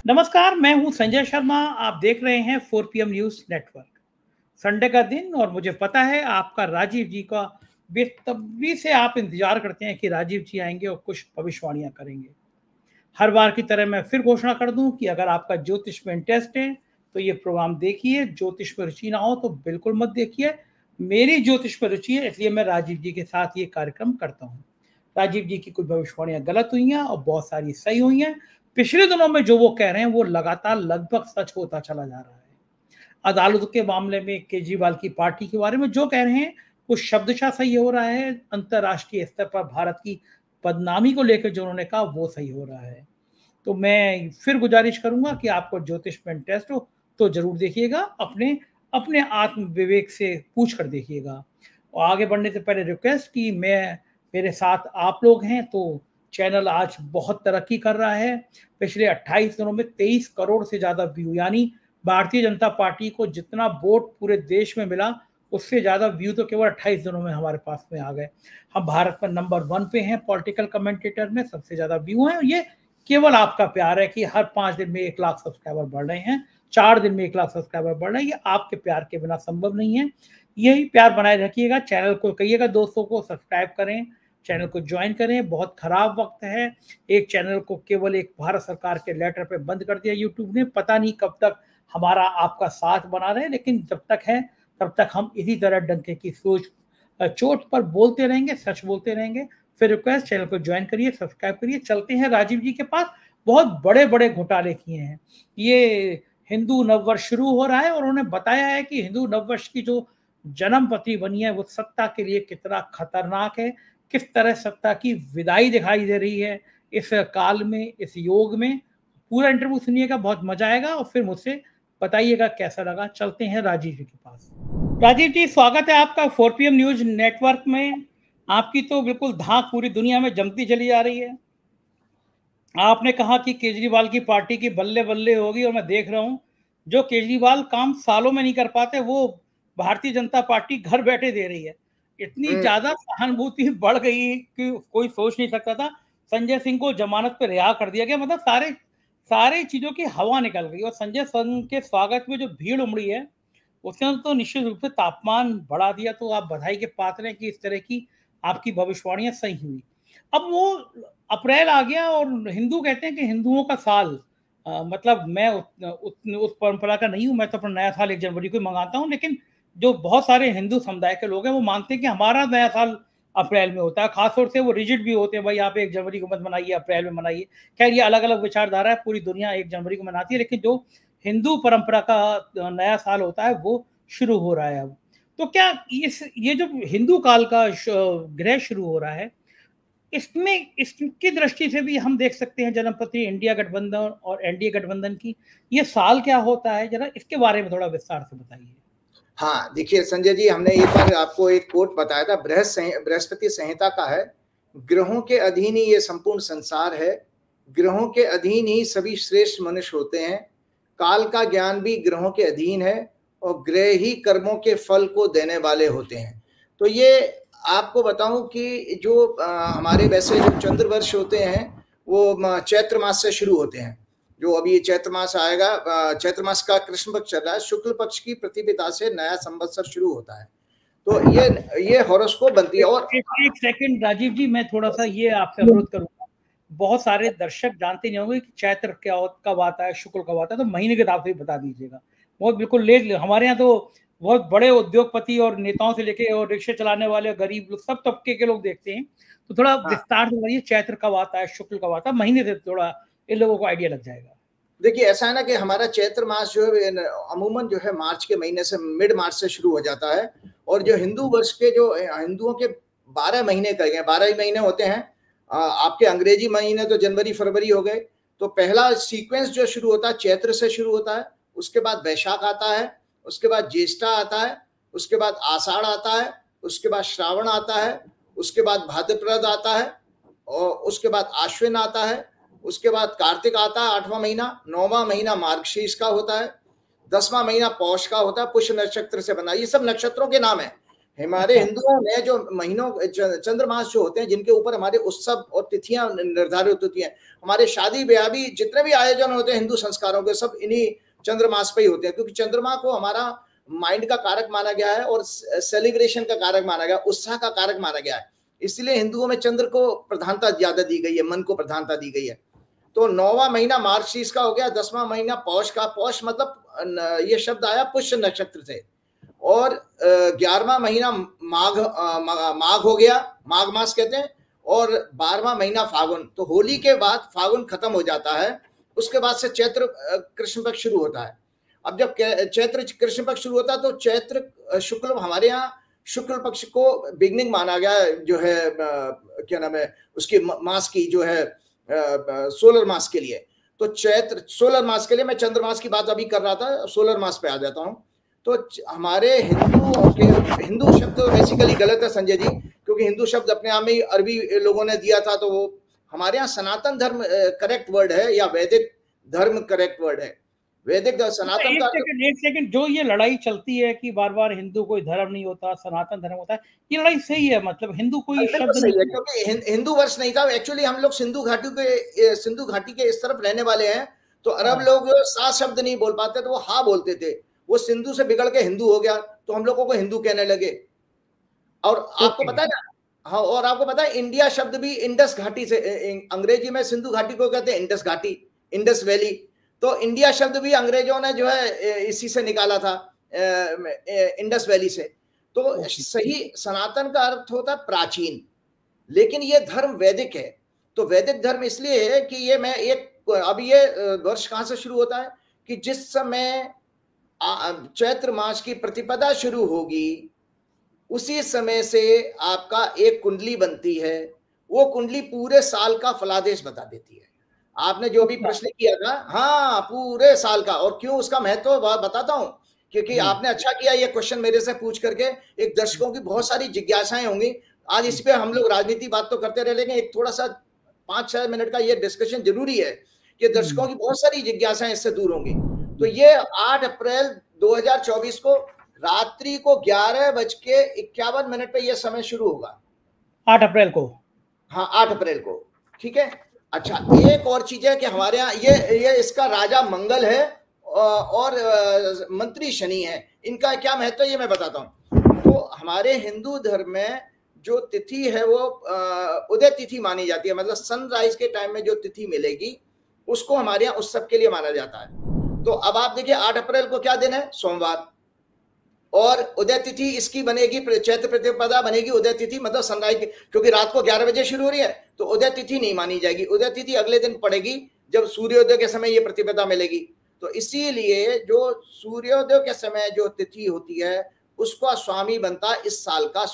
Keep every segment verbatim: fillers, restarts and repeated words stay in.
नमस्कार, मैं हूं संजय शर्मा। आप देख रहे हैं four P M news network. Sunday का दिन और मुझे पता है आपका राजीव जी का बेसब्री से आप इंतजार करते हैं कि राजीव जी आएंगे और कुछ भविष्यवाणियां करेंगे। हर बार की तरह मैं फिर घोषणा कर दूं कि अगर आपका ज्योतिष में इंटरेस्ट है तो ये प्रोग्राम देखिए। ज्योतिष में रुचि ना हो तो बिल्कुल मत देखिए। मेरी ज्योतिष में रुचि है, इसलिए मैं राजीव जी के साथ ये कार्यक्रम करता हूँ। राजीव जी की कुछ भविष्यवाणियां गलत हुई हैं और बहुत सारी सही हुई हैं। पिछले दिनों में जो वो कह रहे हैं वो लगातार लगभग सच होता चला जा रहा है। अदालत के मामले में केजरीवाल की पार्टी के बारे में जो कह रहे हैं वो शब्दशः सही हो रहा है। अंतर्राष्ट्रीय स्तर पर भारत की बदनामी को लेकर जो उन्होंने कहा वो सही हो रहा है। तो मैं फिर गुजारिश करूंगा कि आपको ज्योतिष में इंटरेस्ट हो तो जरूर देखिएगा। अपने अपने आत्म विवेक से पूछ कर देखिएगा। और आगे बढ़ने से पहले रिक्वेस्ट कि मैं मेरे साथ आप लोग हैं तो चैनल आज बहुत तरक्की कर रहा है। पिछले अट्ठाईस दिनों में तेईस करोड़ से ज्यादा व्यू, यानी भारतीय जनता पार्टी को जितना वोट पूरे देश में मिला उससे ज्यादा व्यू तो केवल अट्ठाईस दिनों में हमारे पास में आ गए। हम भारत में नंबर वन पे हैं पॉलिटिकल कमेंटेटर में, सबसे ज्यादा व्यू हैं। ये केवल आपका प्यार है कि हर पांच दिन में एक लाख सब्सक्राइबर बढ़ रहे हैं, चार दिन में एक लाख सब्सक्राइबर बढ़ रहे हैं। ये आपके प्यार के बिना संभव नहीं है। यही प्यार बनाए रखिएगा। चैनल को कहिएगा दोस्तों को सब्सक्राइब करें, चैनल को ज्वाइन करें। बहुत खराब वक्त है। एक चैनल को केवल एक भारत सरकार के लेटर पे बंद कर दिया यूट्यूब ने। पता नहीं कब तक हमारा आपका साथ बना रहे, लेकिन जब तक है तब तक हम इसी तरह डंके की सोच चोट पर बोलते रहेंगे, सच बोलते रहेंगे। फिर रिक्वेस्ट, चैनल को ज्वाइन करिए, सब्सक्राइब करिए। चलते हैं राजीव जी के पास। बहुत बड़े बड़े घोटाले किए हैं। ये हिंदू नववर्ष शुरू हो रहा है और उन्होंने बताया है कि हिंदू नववर्ष की जो जन्म पत्री बनी है वो सत्ता के लिए कितना खतरनाक है, किस तरह सत्ता की विदाई दिखाई दे रही है इस काल में, इस योग में। पूरा इंटरव्यू सुनिएगा, बहुत मजा आएगा और फिर मुझसे बताइएगा कैसा लगा। चलते हैं राजीव जी के पास। राजीव जी, स्वागत है आपका four P M news network में। आपकी तो बिल्कुल धाक पूरी दुनिया में जमती चली जा रही है। आपने कहा कि केजरीवाल की पार्टी की बल्ले बल्ले होगी और मैं देख रहा हूं जो केजरीवाल काम सालों में नहीं कर पाते वो भारतीय जनता पार्टी घर बैठे दे रही है। इतनी ज्यादा सहानुभूति बढ़ गई कि कोई सोच नहीं सकता था। संजय सिंह को जमानत पर रिहा कर दिया गया, मतलब सारे सारे चीजों की हवा निकल गई। और संजय सिंह के स्वागत में जो भीड़ उमड़ी है उसने तो निश्चित रूप से तापमान बढ़ा दिया। तो आप बधाई के पात्र हैं कि इस तरह की आपकी भविष्यवाणियां सही हुई। अब वो अप्रैल आ गया और हिंदू कहते हैं कि हिंदुओं का साल, आ, मतलब मैं उत, उत, उस परंपरा का नहीं हूं। मैं तो अपना नया साल एक जनवरी को मंगाता हूं, लेकिन जो बहुत सारे हिंदू समुदाय के लोग हैं वो मानते हैं कि हमारा नया साल अप्रैल में होता है। खासतौर से वो रिजिड भी होते हैं, भाई आप एक जनवरी को मत मनाइए, अप्रैल में मनाइए। खैर ये अलग अलग विचारधारा है, पूरी दुनिया एक जनवरी को मनाती है, लेकिन जो हिंदू परंपरा का नया साल होता है वो शुरू हो रहा है अब। तो क्या इस ये जो हिंदू काल का ग्रह शुरू हो रहा है इसमें इसकी दृष्टि से भी हम देख सकते हैं जन्मपति इंडिया गठबंधन और एन डी ए गठबंधन की ये साल क्या होता है, जरा इसके बारे में थोड़ा विस्तार से बताइए। हाँ देखिए संजय जी, हमने एक बार आपको एक कोट बताया था, बृहस्पति संहिता का है, ग्रहों के अधीन ही ये संपूर्ण संसार है, ग्रहों के अधीन ही सभी श्रेष्ठ मनुष्य होते हैं, काल का ज्ञान भी ग्रहों के अधीन है और ग्रह ही कर्मों के फल को देने वाले होते हैं। तो ये आपको बताऊं कि जो आ, हमारे वैसे जो चंद्र वर्ष होते हैं वो चैत्र मास से शुरू होते हैं। जो अभी चैत्र मास आएगा, चैत्र मास का कृष्ण पक्ष चल रहा है, शुक्ल पक्ष की प्रतिपदा से नया संवत्सर शुरू होता है। तो ये ये हॉरोस्कोप बनती है। और एक, एक सेकंड राजीव जी, मैं थोड़ा सा ये आपसे अनुरोध करूंगा। बहुत सारे दर्शक जानते नहीं होंगे कि चैत्र क्या कब आता है, शुक्ल कब आता है, तो महीने के हिसाब से बता दीजिएगा। बहुत बिल्कुल ले हमारे यहाँ तो बहुत बड़े उद्योगपति और नेताओं से लेके और रिक्शे चलाने वाले गरीब लोग सब तबके के लोग देखते हैं। तो थोड़ा विस्तार से बताइए चैत्र कब आता है, शुक्ल कब आता है, महीने से थोड़ा इन लोगों को आइडिया लग जाएगा। देखिए ऐसा है ना कि हमारा चैत्र मास जो है अमूमन जो है मार्च के महीने से, मिड मार्च से शुरू हो जाता है। और जो हिंदू वर्ष के जो हिंदुओं के बारह महीने कहे गए, बारह ही महीने होते हैं। आपके अंग्रेजी महीने तो जनवरी फरवरी हो गए। तो पहला सीक्वेंस जो शुरू होता है चैत्र से शुरू होता है, उसके बाद वैशाख आता है, उसके बाद ज्येष्ठा आता है, उसके बाद आषाढ़ आता है, उसके बाद श्रावण आता है, उसके बाद भाद्रपद आता है, और उसके बाद आश्विन आता है, उसके बाद कार्तिक आता है आठवां महीना, नौवां महीना मार्गशीर्ष का होता है, दसवां महीना पौष का होता है, पुष्य नक्षत्र से बना। ये सब नक्षत्रों के नाम है हमारे हिंदुओं में जो महीनों चंद्रमास जो होते हैं, जिनके ऊपर हमारे उत्सव और तिथियां निर्धारित होती हैं, हमारे शादी ब्याह भी जितने भी आयोजन होते हैं हिंदू संस्कारों के, सब इन्हीं चंद्रमास पे ही होते हैं, क्योंकि चंद्रमा को हमारा माइंड का कारक माना गया है और सेलिब्रेशन का कारक माना गया, उत्साह का कारक माना गया है। इसलिए हिंदुओं में चंद्र को प्रधानता ज्यादा दी गई है, मन को प्रधानता दी गई है। तो नौवां महीना मार्गशीर्ष का हो गया, दसवां महीना पौष का, पौष मतलब ये शब्द आया पुष्य नक्षत्र से, और ग्यारहवां महीना माघ माघ हो गया, माघ मास कहते हैं, और बारहवां महीना फागुन। तो होली के बाद फागुन खत्म हो जाता है, उसके बाद से चैत्र कृष्ण पक्ष शुरू होता है। अब जब चैत्र कृष्ण पक्ष शुरू होता है तो चैत्र शुक्ल, हमारे यहाँ शुक्ल पक्ष को बिगनिंग माना गया, जो है क्या नाम है उसकी मास की, जो है सोलर मास के लिए। तो चैत्र सोलर मास के लिए, मैं चंद्रमास की बात अभी कर रहा था, सोलर मास पे आ जाता हूँ। तो हमारे हिंदू के हिंदू शब्द बेसिकली गलत है संजय जी, क्योंकि हिंदू शब्द अपने आप में ही अरबी लोगों ने दिया था, तो वो हमारे यहाँ सनातन धर्म करेक्ट वर्ड है, या वैदिक धर्म करेक्ट वर्ड है। वैदिक सनातन एक सेकंड एक सेकंड जो ये लड़ाई चलती है कि बार बार हिंदू कोई धर्म नहीं होता, सनातन धर्म होता है, ये लड़ाई सही है? मतलब हिंदू कोई शब्द नहीं है, क्योंकि हिंदू वर्ष नहीं था एक्चुअली। हम लोग सिंधु घाटी के सिंधु घाटी के इस तरफ रहने वाले हैं, तो अरब लोग सात शब्द नहीं बोल पाते, तो वो हा बोलते थे। वो सिंधु से बिगड़ के हिंदू हो गया, तो हम लोगों को हिंदू कहने लगे। और आपको पता है ना, हाँ, और आपको पता है इंडिया शब्द भी इंडस घाटी से, अंग्रेजी में सिंधु घाटी को कहते हैं इंडस घाटी, इंडस वैली। तो इंडिया शब्द भी अंग्रेजों ने जो है इसी से निकाला था, इंडस वैली से। तो सही सनातन का अर्थ होता है प्राचीन, लेकिन ये धर्म वैदिक है। तो वैदिक धर्म इसलिए है कि ये मैं एक, अब ये वर्ष कहाँ से शुरू होता है कि जिस समय चैत्र मास की प्रतिपदा शुरू होगी, उसी समय से आपका एक कुंडली बनती है। वो कुंडली पूरे साल का फलादेश बता देती है। आपने जो भी प्रश्न किया था, हाँ, पूरे साल का। और क्यों उसका महत्व तो बताता हूं, क्योंकि आपने अच्छा किया ये क्वेश्चन मेरे से पूछ करके। एक दर्शकों की बहुत सारी जिज्ञासाएं होंगी आज, इस पे हम लोग राजनीति बात तो करते रह, लेकिन एक थोड़ा सा पांच छह मिनट का ये डिस्कशन जरूरी है कि दर्शकों की बहुत सारी जिज्ञासाएं इससे दूर होंगी। तो ये आठ अप्रैल दो हजार चौबीस को रात्रि को ग्यारह बज के इक्यावन मिनट पे ये समय शुरू होगा, आठ अप्रैल को। हाँ, आठ अप्रैल को, ठीक है। अच्छा, एक और चीज है कि हमारे यहाँ ये ये इसका राजा मंगल है और मंत्री शनि है। इनका क्या महत्व है ये मैं बताता हूँ। तो हमारे हिंदू धर्म में जो तिथि है वो उदय तिथि मानी जाती है, मतलब सनराइज के टाइम में जो तिथि मिलेगी उसको हमारे यहाँ उत्सव के लिए माना जाता है। तो अब आप देखिए आठ अप्रैल को क्या दिन है, सोमवार, और उदय तिथि इसकी बनेगी चैत्र प्रतिपदा बनेगी उदय तिथि, मतलब सनराइज, क्योंकि रात को ग्यारह बजे शुरू हो रही है तो उदय तिथि नहीं मानी जाएगी। उदय तिथि अगले दिन पड़ेगी जब सूर्योदय के समय ये प्रतिपदा मिलेगी। तो इसीलिए जो सूर्योदय के समय जो तिथि होती है उसका स्वामी बनता है इस साल का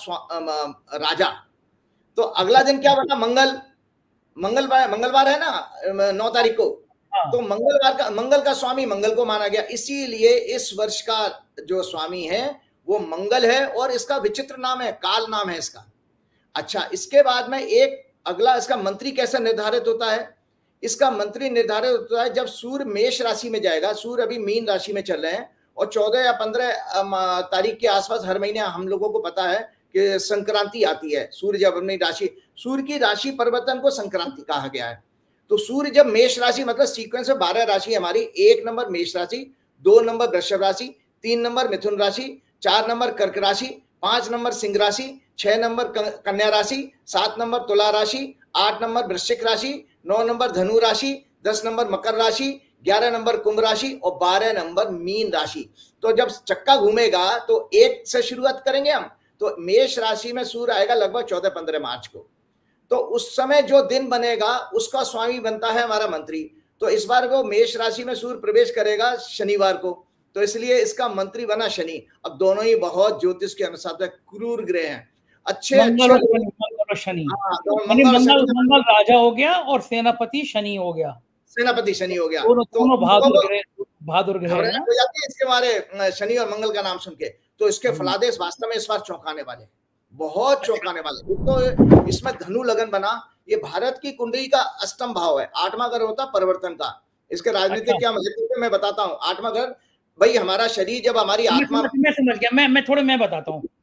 राजा। तो अगला दिन क्या बना, मंगल, मंगलवार मंगलवार है ना नौ तारीख को। तो मंगलवार का मंगल का स्वामी मंगल को माना गया, इसीलिए इस वर्ष का जो स्वामी है वो मंगल है, और इसका विचित्र नाम है, काल नाम है इसका। अच्छा, इसके बाद में एक अगला, इसका मंत्री कैसे निर्धारित होता है? इसका मंत्री निर्धारित होता है जब सूर्य मेष राशि में जाएगा। सूर्य अभी मीन राशि में चल रहे हैं, और चौदह या पंद्रह तारीख के आसपास हर महीने हम लोगों को पता है कि संक्रांति आती है। सूर्य जब अपनी राशि, सूर्य की राशि परिवर्तन को संक्रांति कहा गया है। तो सूर्य जब मेष राशि, मतलब सीक्वेंस में बारह राशि हमारी, एक नंबर मेष राशि, दो नंबर वृषभ राशि, तीन नंबर मिथुन राशि, चार नंबर कर्क राशि, पांच नंबर सिंह राशि, छह नंबर कन्या राशि, सात नंबर तुला राशि, आठ नंबर वृश्चिक राशि, नौ नंबर धनु राशि, दस नंबर मकर राशि, ग्यारह नंबर कुंभ राशि और बारह नंबर मीन राशि। तो जब चक्का घूमेगा तो एक से शुरुआत करेंगे हम। तो मेष राशि में सूर्य आएगा लगभग चौदह पंद्रह मार्च को। तो उस समय जो दिन बनेगा उसका स्वामी बनता है हमारा मंत्री। तो इस बार वो मेष राशि में सूर्य प्रवेश करेगा शनिवार को, तो इसलिए इसका मंत्री बना शनि। अब दोनों ही बहुत ज्योतिष के अनुसार क्रूर ग्रह हैं, अच्छे मंगल और शनि। हाँ, तो मंगल, मंगल, मंगल राजा हो गया और सेनापति शनि हो गया, सेनापति शनि हो गया। दोनों बहादुर ग्रह, बहादुर ग्रह हो जाती है इसके बारे शनि और मंगल का नाम सुन के। तो इसके फलादेश वास्तव में इस बार चौंकाने वाले, बहुत चौंकाने वाले। तो इसमें धनु लगन बना, ये भारत की कुंडली का अष्टम भाव है, आठवां घर होता परिवर्तन का। इसके राजनीतिक क्या महत्व मैं बताता हूँ। आठवां घर भाई हमारा शरीर, जब हमारी आत्मा, मैं समझ गया, मैं मैं थोड़े मैं बताता हूँ।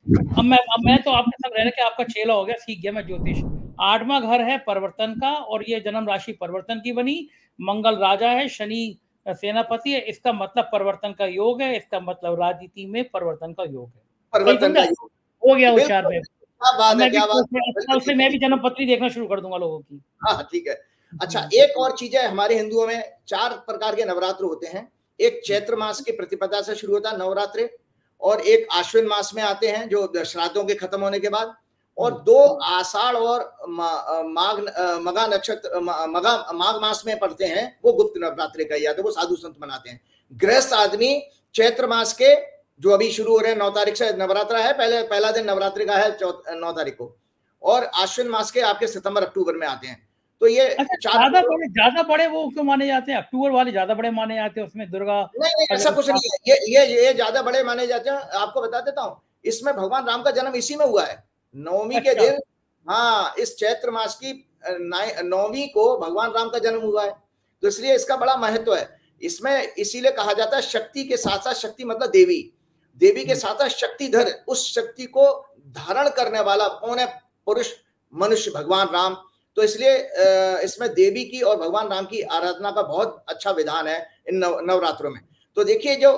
अब मैं अब मैं तो आपके साथ रहने के आपका चेला हो गया, सीख गया मैं ज्योतिष। आठवां घर है परिवर्तन का, और ये जन्म राशि परिवर्तन की बनी। मंगल राजा है, शनि सेनापति है, इसका मतलब परिवर्तन का योग है, इसका मतलब राजनीति में परिवर्तन का योग है। परिवर्तन का योग हो गया उच्चार में। क्या बात है, क्या बात है, उससे मैं भी जन्म पत्री देखना शुरू कर दूंगा लोगों की। हाँ ठीक है। अच्छा, एक और चीज है, हमारे हिंदुओं में चार प्रकार के नवरात्र होते हैं। एक चैत्र मास की प्रतिपदा से शुरू होता है नवरात्रे, और एक आश्विन मास में आते हैं जो श्राद्धों के खत्म होने के बाद, और दो आषाढ़ और माघ मघा नक्षत्र मघा माघ मास में पड़ते हैं, वो गुप्त नवरात्रि का याद है, वो साधु संत मनाते हैं। गृहस्थ आदमी चैत्र मास के जो अभी शुरू हो रहे हैं, नौ तारीख से नवरात्रा है, पहले पहला दिन नवरात्रि का है नौ तारीख को, और आश्विन मास के आपके सितंबर अक्टूबर में आते हैं। तो ये अच्छा, ज्यादा बड़े ज्यादा बड़े वो क्यों माने जाते हैं? अक्टूबर वाले ज्यादा बड़े माने जाते हैं, उसमें दुर्गा? नहीं नहीं, ऐसा कुछ नहीं है, ये ये ये ज्यादा बड़े माने जाते हैं। आपको बता देता हूँ, इसमें भगवान राम का जन्म इसी में हुआ है, नवमी अच्छा। के दिन। हाँ, इस चैत्र मास की नवमी को भगवान राम का जन्म हुआ है, तो इसलिए इसका बड़ा महत्व है इसमें। इसीलिए कहा जाता है शक्ति के साथ साथ, शक्ति मतलब देवी, देवी के साथ साथ शक्तिधर, उस शक्ति को धारण करने वाला कौन है? पुरुष मनुष्य भगवान राम। तो इसलिए इसमें देवी की और भगवान राम की आराधना का बहुत अच्छा विधान है इन नव, नवरात्रों में। तो देखिए, जो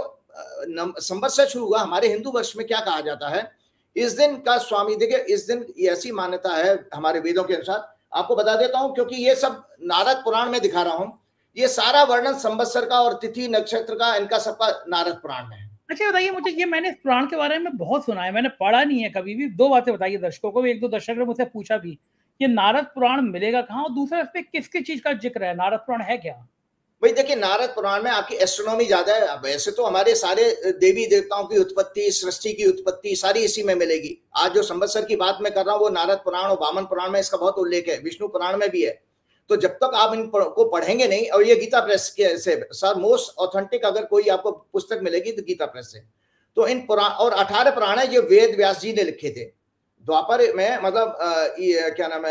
संवत्सर शुरू हुआ हमारे हिंदू वर्ष में, क्या कहा जाता है इस दिन का स्वामी, देखिए इस दिन ऐसी मान्यता है हमारे वेदों के अनुसार, आपको बता देता हूं, क्योंकि ये सब नारद पुराण में दिखा रहा हूं, ये सारा वर्णन संवत्सर का और तिथि नक्षत्र का, इनका सबका नारद पुराण में है। अच्छा बताइए मुझे, ये मैंने इस पुराण के बारे में बहुत सुना है, मैंने पढ़ा नहीं है कभी भी। दो बातें बताइए दर्शकों को, एक दो दर्शक ने मुझसे पूछा भी, ये नारद पुराण मिलेगा कहाँ, और दूसरा इस पे किसकी चीज का जिक्र है, नारद पुराण है क्या? भाई देखिए, नारद पुराण में आपकी एस्ट्रोनॉमी ज्यादा है। वैसे तो हमारे सारे देवी देवताओं की उत्पत्ति, सृष्टि की उत्पत्ति सारी इसी में मिलेगी। आज जो संवत्सर की बात मैं कर रहा हूँ वो नारद पुराण और वामन पुराण में इसका बहुत उल्लेख है, विष्णु पुराण में भी है। तो जब तक आप इनको पढ़ेंगे नहीं, और ये गीता प्रेस के से सर मोस्ट ऑथेंटिक अगर कोई आपको पुस्तक मिलेगी तो गीता प्रेस से। तो इन पुराण, और अठारह पुराण है, ये वेद व्यास जी ने लिखे थे द्वापर में, मतलब ये क्या नाम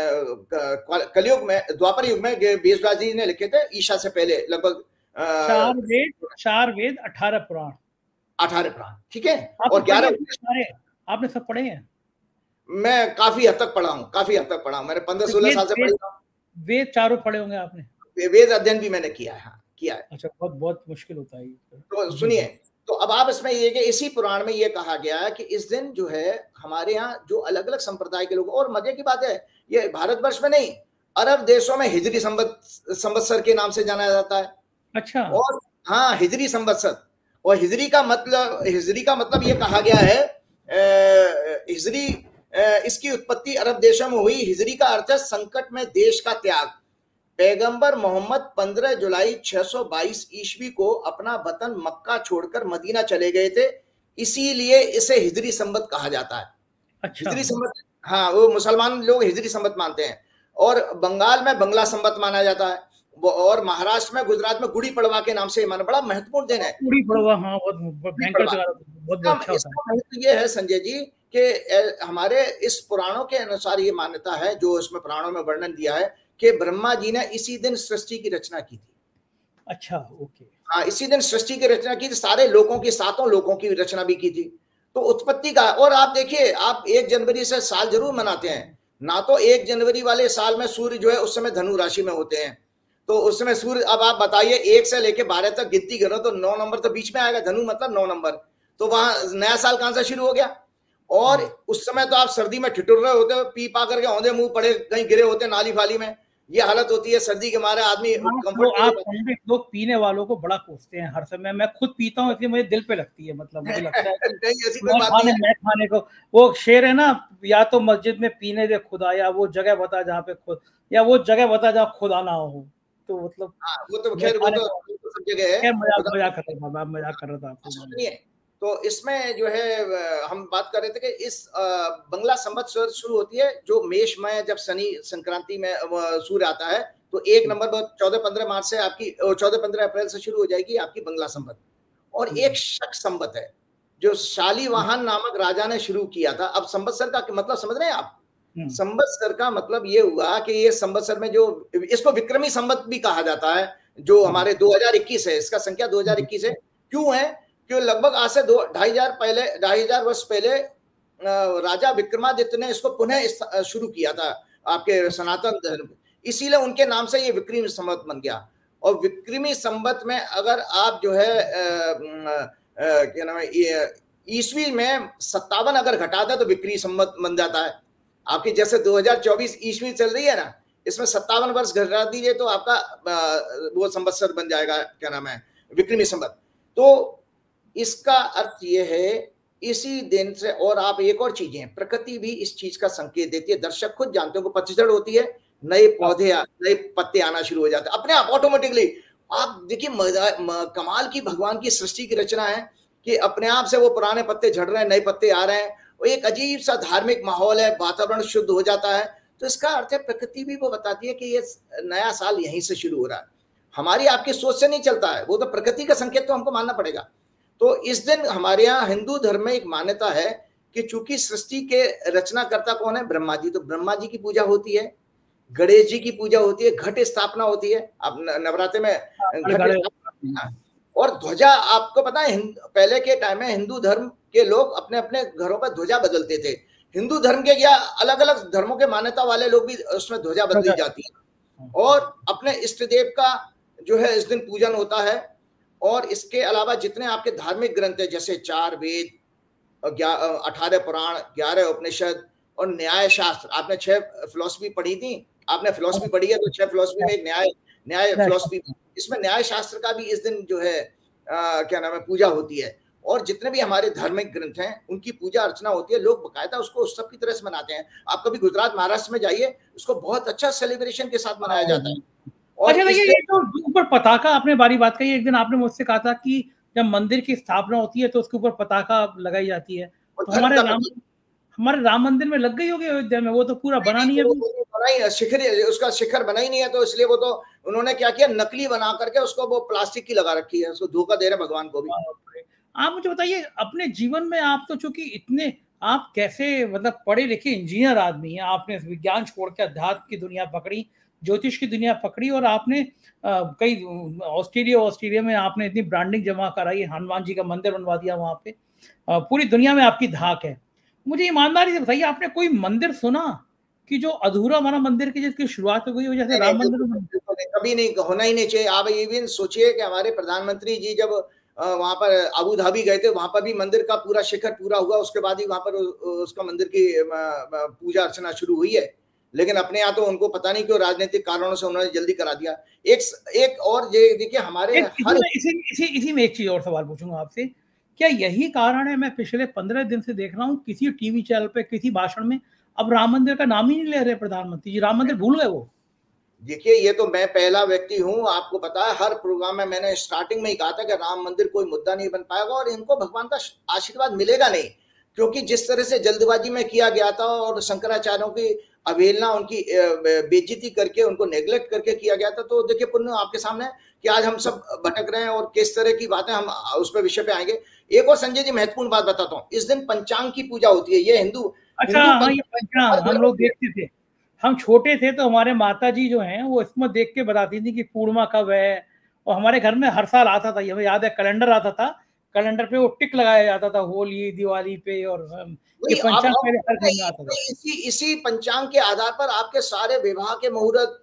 है, कलयुग में, द्वापर युग में वेद व्यास जी ने लिखे थे, ईशा से पहले लगभग चार वेद, चार वेद अठारह पुराण, अठारह पुराण, ठीक है। और ग्यारह आपने सब पढ़े हैं? मैं काफी हद तक पढ़ा हूँ, काफी हद तक पढ़ा हूँ, मैंने पंद्रह सोलह साल से पढ़ा हूँ। वेद चारों पढ़े होंगे आपने? वेद अध्ययन भी मैंने किया है, हाँ किया है। अच्छा, बहुत बहुत मुश्किल होता है। तो सुनिए, तो अब आप इसमें ये कि इसी पुराण में ये कहा गया है कि इस दिन जो है हमारे यहाँ जो अलग अलग संप्रदाय के लोग, और मजे की बात है ये भारतवर्ष में नहीं, अरब देशों में हिजरी संवत्सर के नाम से जाना जाता है। अच्छा। और हाँ, हिजरी संवत्सर, और हिजरी का मतलब, हिजरी का मतलब ये कहा गया है, हिजरी इसकी उत्पत्ति अरब देशों में हुई। हिजरी का अर्थ है संकट में देश का त्याग। पैगंबर मोहम्मद पंद्रह जुलाई छह सौ बाईस ईस्वी को अपना वतन मक्का छोड़कर मदीना चले गए थे, इसीलिए इसे हिजरी संवत कहा जाता है। अच्छा। हिजरी संवत, हाँ, वो मुसलमान लोग हिजरी संवत मानते हैं, और बंगाल में बंगला संवत माना जाता है, और महाराष्ट्र में, गुजरात में गुड़ी पड़वा के नाम से माना। बड़ा महत्वपूर्ण दिन है गुड़ी पड़वा। हाँ, बहुत भयंकर बहुत अच्छा होता है। ये है संजय जी कि हमारे इस पुराणों के अनुसार ये मान्यता है, जो इसमें पुराणों में वर्णन दिया है, कि ब्रह्मा जी ने इसी दिन सृष्टि की रचना की थी। अच्छा, ओके। हाँ, इसी दिन सृष्टि की रचना की थी, सारे लोगों की, सातों लोगों की रचना भी की थी। तो उत्पत्ति का, और आप देखिए, आप एक जनवरी से साल जरूर मनाते हैं ना, तो एक जनवरी वाले साल में सूर्य जो है उस समय धनु राशि में होते हैं, तो उस समय सूर्य, अब आप बताइए एक से लेके बारह तक गिनती करो तो नौ नंबर तो बीच में आएगा, धनु मतलब नौ नंबर, तो वहां नया साल कहां से शुरू हो गया। और उस समय तो आप सर्दी में ठिठुर रहे होते हो, पी पा करके औंधे मुंह पड़े कहीं गिरे होते नाली फाली में, ये हालत होती है सर्दी के मारे आदमी। तो आप लोग पीने वालों को बड़ा कोसते हैं हर समय, मैं खुद पीता हूँ इसलिए मुझे दिल पे लगती है, मतलब मुझे लगता है कि नहीं, ऐसी कोई बात नहीं है। मैं खाने को, वो शेर है ना, या तो मस्जिद में पीने दे खुदा, या वो जगह बता जहाँ पे खुद, या वो जगह बता जहाँ खुदा ना हो। तो मतलब हाँ, वो तो खैर वो तो सब जगह है, मजाक मजाक कर रहा था, मजाक कर रहा था। सुनिए, तो इसमें जो है हम बात कर रहे थे कि इस बंगला संवत्सर शुरू होती है जो मेष में, जब शनि संक्रांति में सूर्य आता है, तो एक नंबर पर चौदह पंद्रह मार्च से आपकी, चौदह पंद्रह अप्रैल से शुरू हो जाएगी आपकी बंगला संवत। और एक शक संवत है जो शालीवाहन नामक राजा ने शुरू किया था। अब संवत्सर का मतलब समझ रहे हैं आप? संवत्सर का मतलब ये हुआ कि ये संवत्सर में जो, इसको विक्रमी संवत भी कहा जाता है, जो हमारे दो हज़ार इक्कीस है, इसका संख्या दो हज़ार इक्कीस है। क्यों है? क्यों लगभग आज से दो ढाई हजार पहले, ढाई हजार वर्ष पहले राजा विक्रमादित्य ने इसको पुनः शुरू किया था आपके सनातन धर्म, इसीलिए उनके नाम से ये विक्रमी संवत बन गया। और विक्रमी संवत में अगर आप जो है क्या नाम है ईस्वी में सत्तावन अगर घटा दे तो विक्रमी संवत बन जाता है। आपकी जैसे दो हज़ार चौबीस ईस्वी चल रही है ना, इसमें सत्तावन वर्ष घटा दीजिए तो आपका वो संवत्सर बन जाएगा, क्या नाम है, विक्रमी संवत। तो इसका अर्थ ये है इसी दिन से। और आप एक और चीजें, प्रकृति भी इस चीज का संकेत देती है, दर्शक खुद जानते हो, पतझड़ होती है, नए पौधे नए पत्ते आना शुरू हो जाते हैं अपने आप ऑटोमेटिकली। आप देखिए कमाल की भगवान की सृष्टि की रचना है कि अपने आप से वो पुराने पत्ते झड़ रहे हैं, नए पत्ते आ रहे हैं, और एक अजीब सा धार्मिक माहौल है, वातावरण शुद्ध हो जाता है। तो इसका अर्थ है प्रकृति भी वो बताती है कि ये नया साल यहीं से शुरू हो रहा है, हमारी आपकी सोच से नहीं चलता है, वो तो प्रकृति का संकेत तो हमको मानना पड़ेगा। तो इस दिन हमारे यहाँ हिंदू धर्म में एक मान्यता है कि चूंकि सृष्टि के रचनाकर्ता कौन है, ब्रह्मा जी, तो ब्रह्मा जी की पूजा होती है, गणेश जी की पूजा होती है, घट स्थापना होती है, आप नवरात्रि में घट, और ध्वजा आपको पता है पहले के टाइम में हिंदू धर्म के लोग अपने अपने घरों पर ध्वजा बदलते थे। हिंदू धर्म के या अलग अलग धर्मों के मान्यता वाले लोग भी उसमें ध्वजा बदली जाती है, और अपने इष्ट देव का जो है इस दिन पूजन होता है। और इसके अलावा जितने आपके धार्मिक ग्रंथ है, जैसे चार वेद, अठारह पुराण, ग्यारह उपनिषद और न्याय शास्त्र, आपने छह फिलोसफी पढ़ी थी, आपने फिलोसफी पढ़ी है तो छह फिलोसफी में एक न्याय न्याय फिलोसफी, इसमें न्याय शास्त्र का भी इस दिन जो है आ, क्या नाम है पूजा होती है। और जितने भी हमारे धार्मिक ग्रंथ हैं उनकी पूजा अर्चना होती है, लोग बकायदा उसको उत्सव की तरह से मनाते हैं। आप कभी गुजरात महाराष्ट्र में जाइए, उसको बहुत अच्छा सेलिब्रेशन के साथ मनाया जाता है। और अच्छा ये तो ऊपर पताका आपने बारी बात कही, एक दिन आपने मुझसे कहा था कि जब मंदिर की स्थापना होती है तो उसके ऊपर पताका लगाई जाती है, तो हमारे राम हमारे राम मंदिर में लग गई होगी अयोध्या में, वो तो पूरा बना नहीं है, बना शिखर, उसका शिखर बना ही नहीं है, तो इसलिए वो तो उन्होंने क्या किया, नकली बना करके उसको वो प्लास्टिक की लगा रखी है, उसको धोखा दे रहे भगवान को भी। आप मुझे बताइए अपने जीवन में, आप तो चूंकि इतने आप कैसे मतलब पढ़े लिखे इंजीनियर आदमी हैं, आपने विज्ञान छोड़ के अध्यात्म की दुनिया पकड़ी, ज्योतिष की दुनिया पकड़ी, और आपने आ, कई ऑस्ट्रेलिया ऑस्ट्रेलिया में आपने इतनी ब्रांडिंग जमा कराई, हनुमान जी का मंदिर बनवा दिया वहां पे, आ, पूरी दुनिया में आपकी धाक है। मुझे ईमानदारी से बताइए, आपने कोई मंदिर सुना कि जो अधूरा बना मंदिर की जिसकी शुरुआत हो गई हो, जैसे राम मंदिर? कभी नहीं, होना ही नहीं चाहिए। आप इवन सोचिए कि हमारे प्रधानमंत्री जी जब वहां पर अबू धाबी गए थे, वहां पर भी मंदिर का पूरा शिखर पूरा हुआ, उसके बाद ही वहां पर उसका मंदिर की पूजा अर्चना शुरू हुई है। लेकिन अपने यहाँ तो उनको पता नहीं क्यों राजनीतिक कारणों से उन्होंने जल्दी करा दिया। एक एक और ये देखिए हमारे हर... इसी इसी इसी में एक चीज और सवाल पूछूंगा आपसे, क्या यही कारण है, मैं पिछले पंद्रह दिन से देख रहा हूँ किसी टीवी चैनल पे किसी भाषण में अब राम मंदिर का नाम ही नहीं ले रहे प्रधानमंत्री जी, राम मंदिर भूल गए वो? देखिए ये तो मैं पहला व्यक्ति हूँ, आपको पता है हर प्रोग्राम में मैंने स्टार्टिंग में ही कहा था कि राम मंदिर कोई मुद्दा नहीं बन पाएगा और इनको भगवान का आशीर्वाद मिलेगा नहीं, क्योंकि जिस तरह से जल्दबाजी में किया गया था और शंकराचार्यों की अवहेलना, उनकी बेइज्जती करके, उनको नेग्लेक्ट करके किया गया था। तो देखिए पुण्य आपके सामने कि आज हम सब भटक रहे हैं और किस तरह की बातें, हम उस पर विषय पे आएंगे। एक और संजय जी महत्वपूर्ण बात बताता हूँ, इस दिन पंचांग की पूजा होती है, ये हिंदू अच्छा हाँ, ये पंचांग हम लोग देखते थे, हम छोटे थे तो हमारे माता जी जो हैं वो इसमें देख के बताती थी कि पूर्णिमा कब है, और हमारे घर में हर साल आता था, ये हमें याद है, कैलेंडर आता था, कैलेंडर पे वो टिक लगाया जाता था होली दिवाली पे, और ये पंचांग मेरे हर घर में आता था। इसी इसी पंचांग के आधार पर आपके सारे विवाह के मुहूर्त,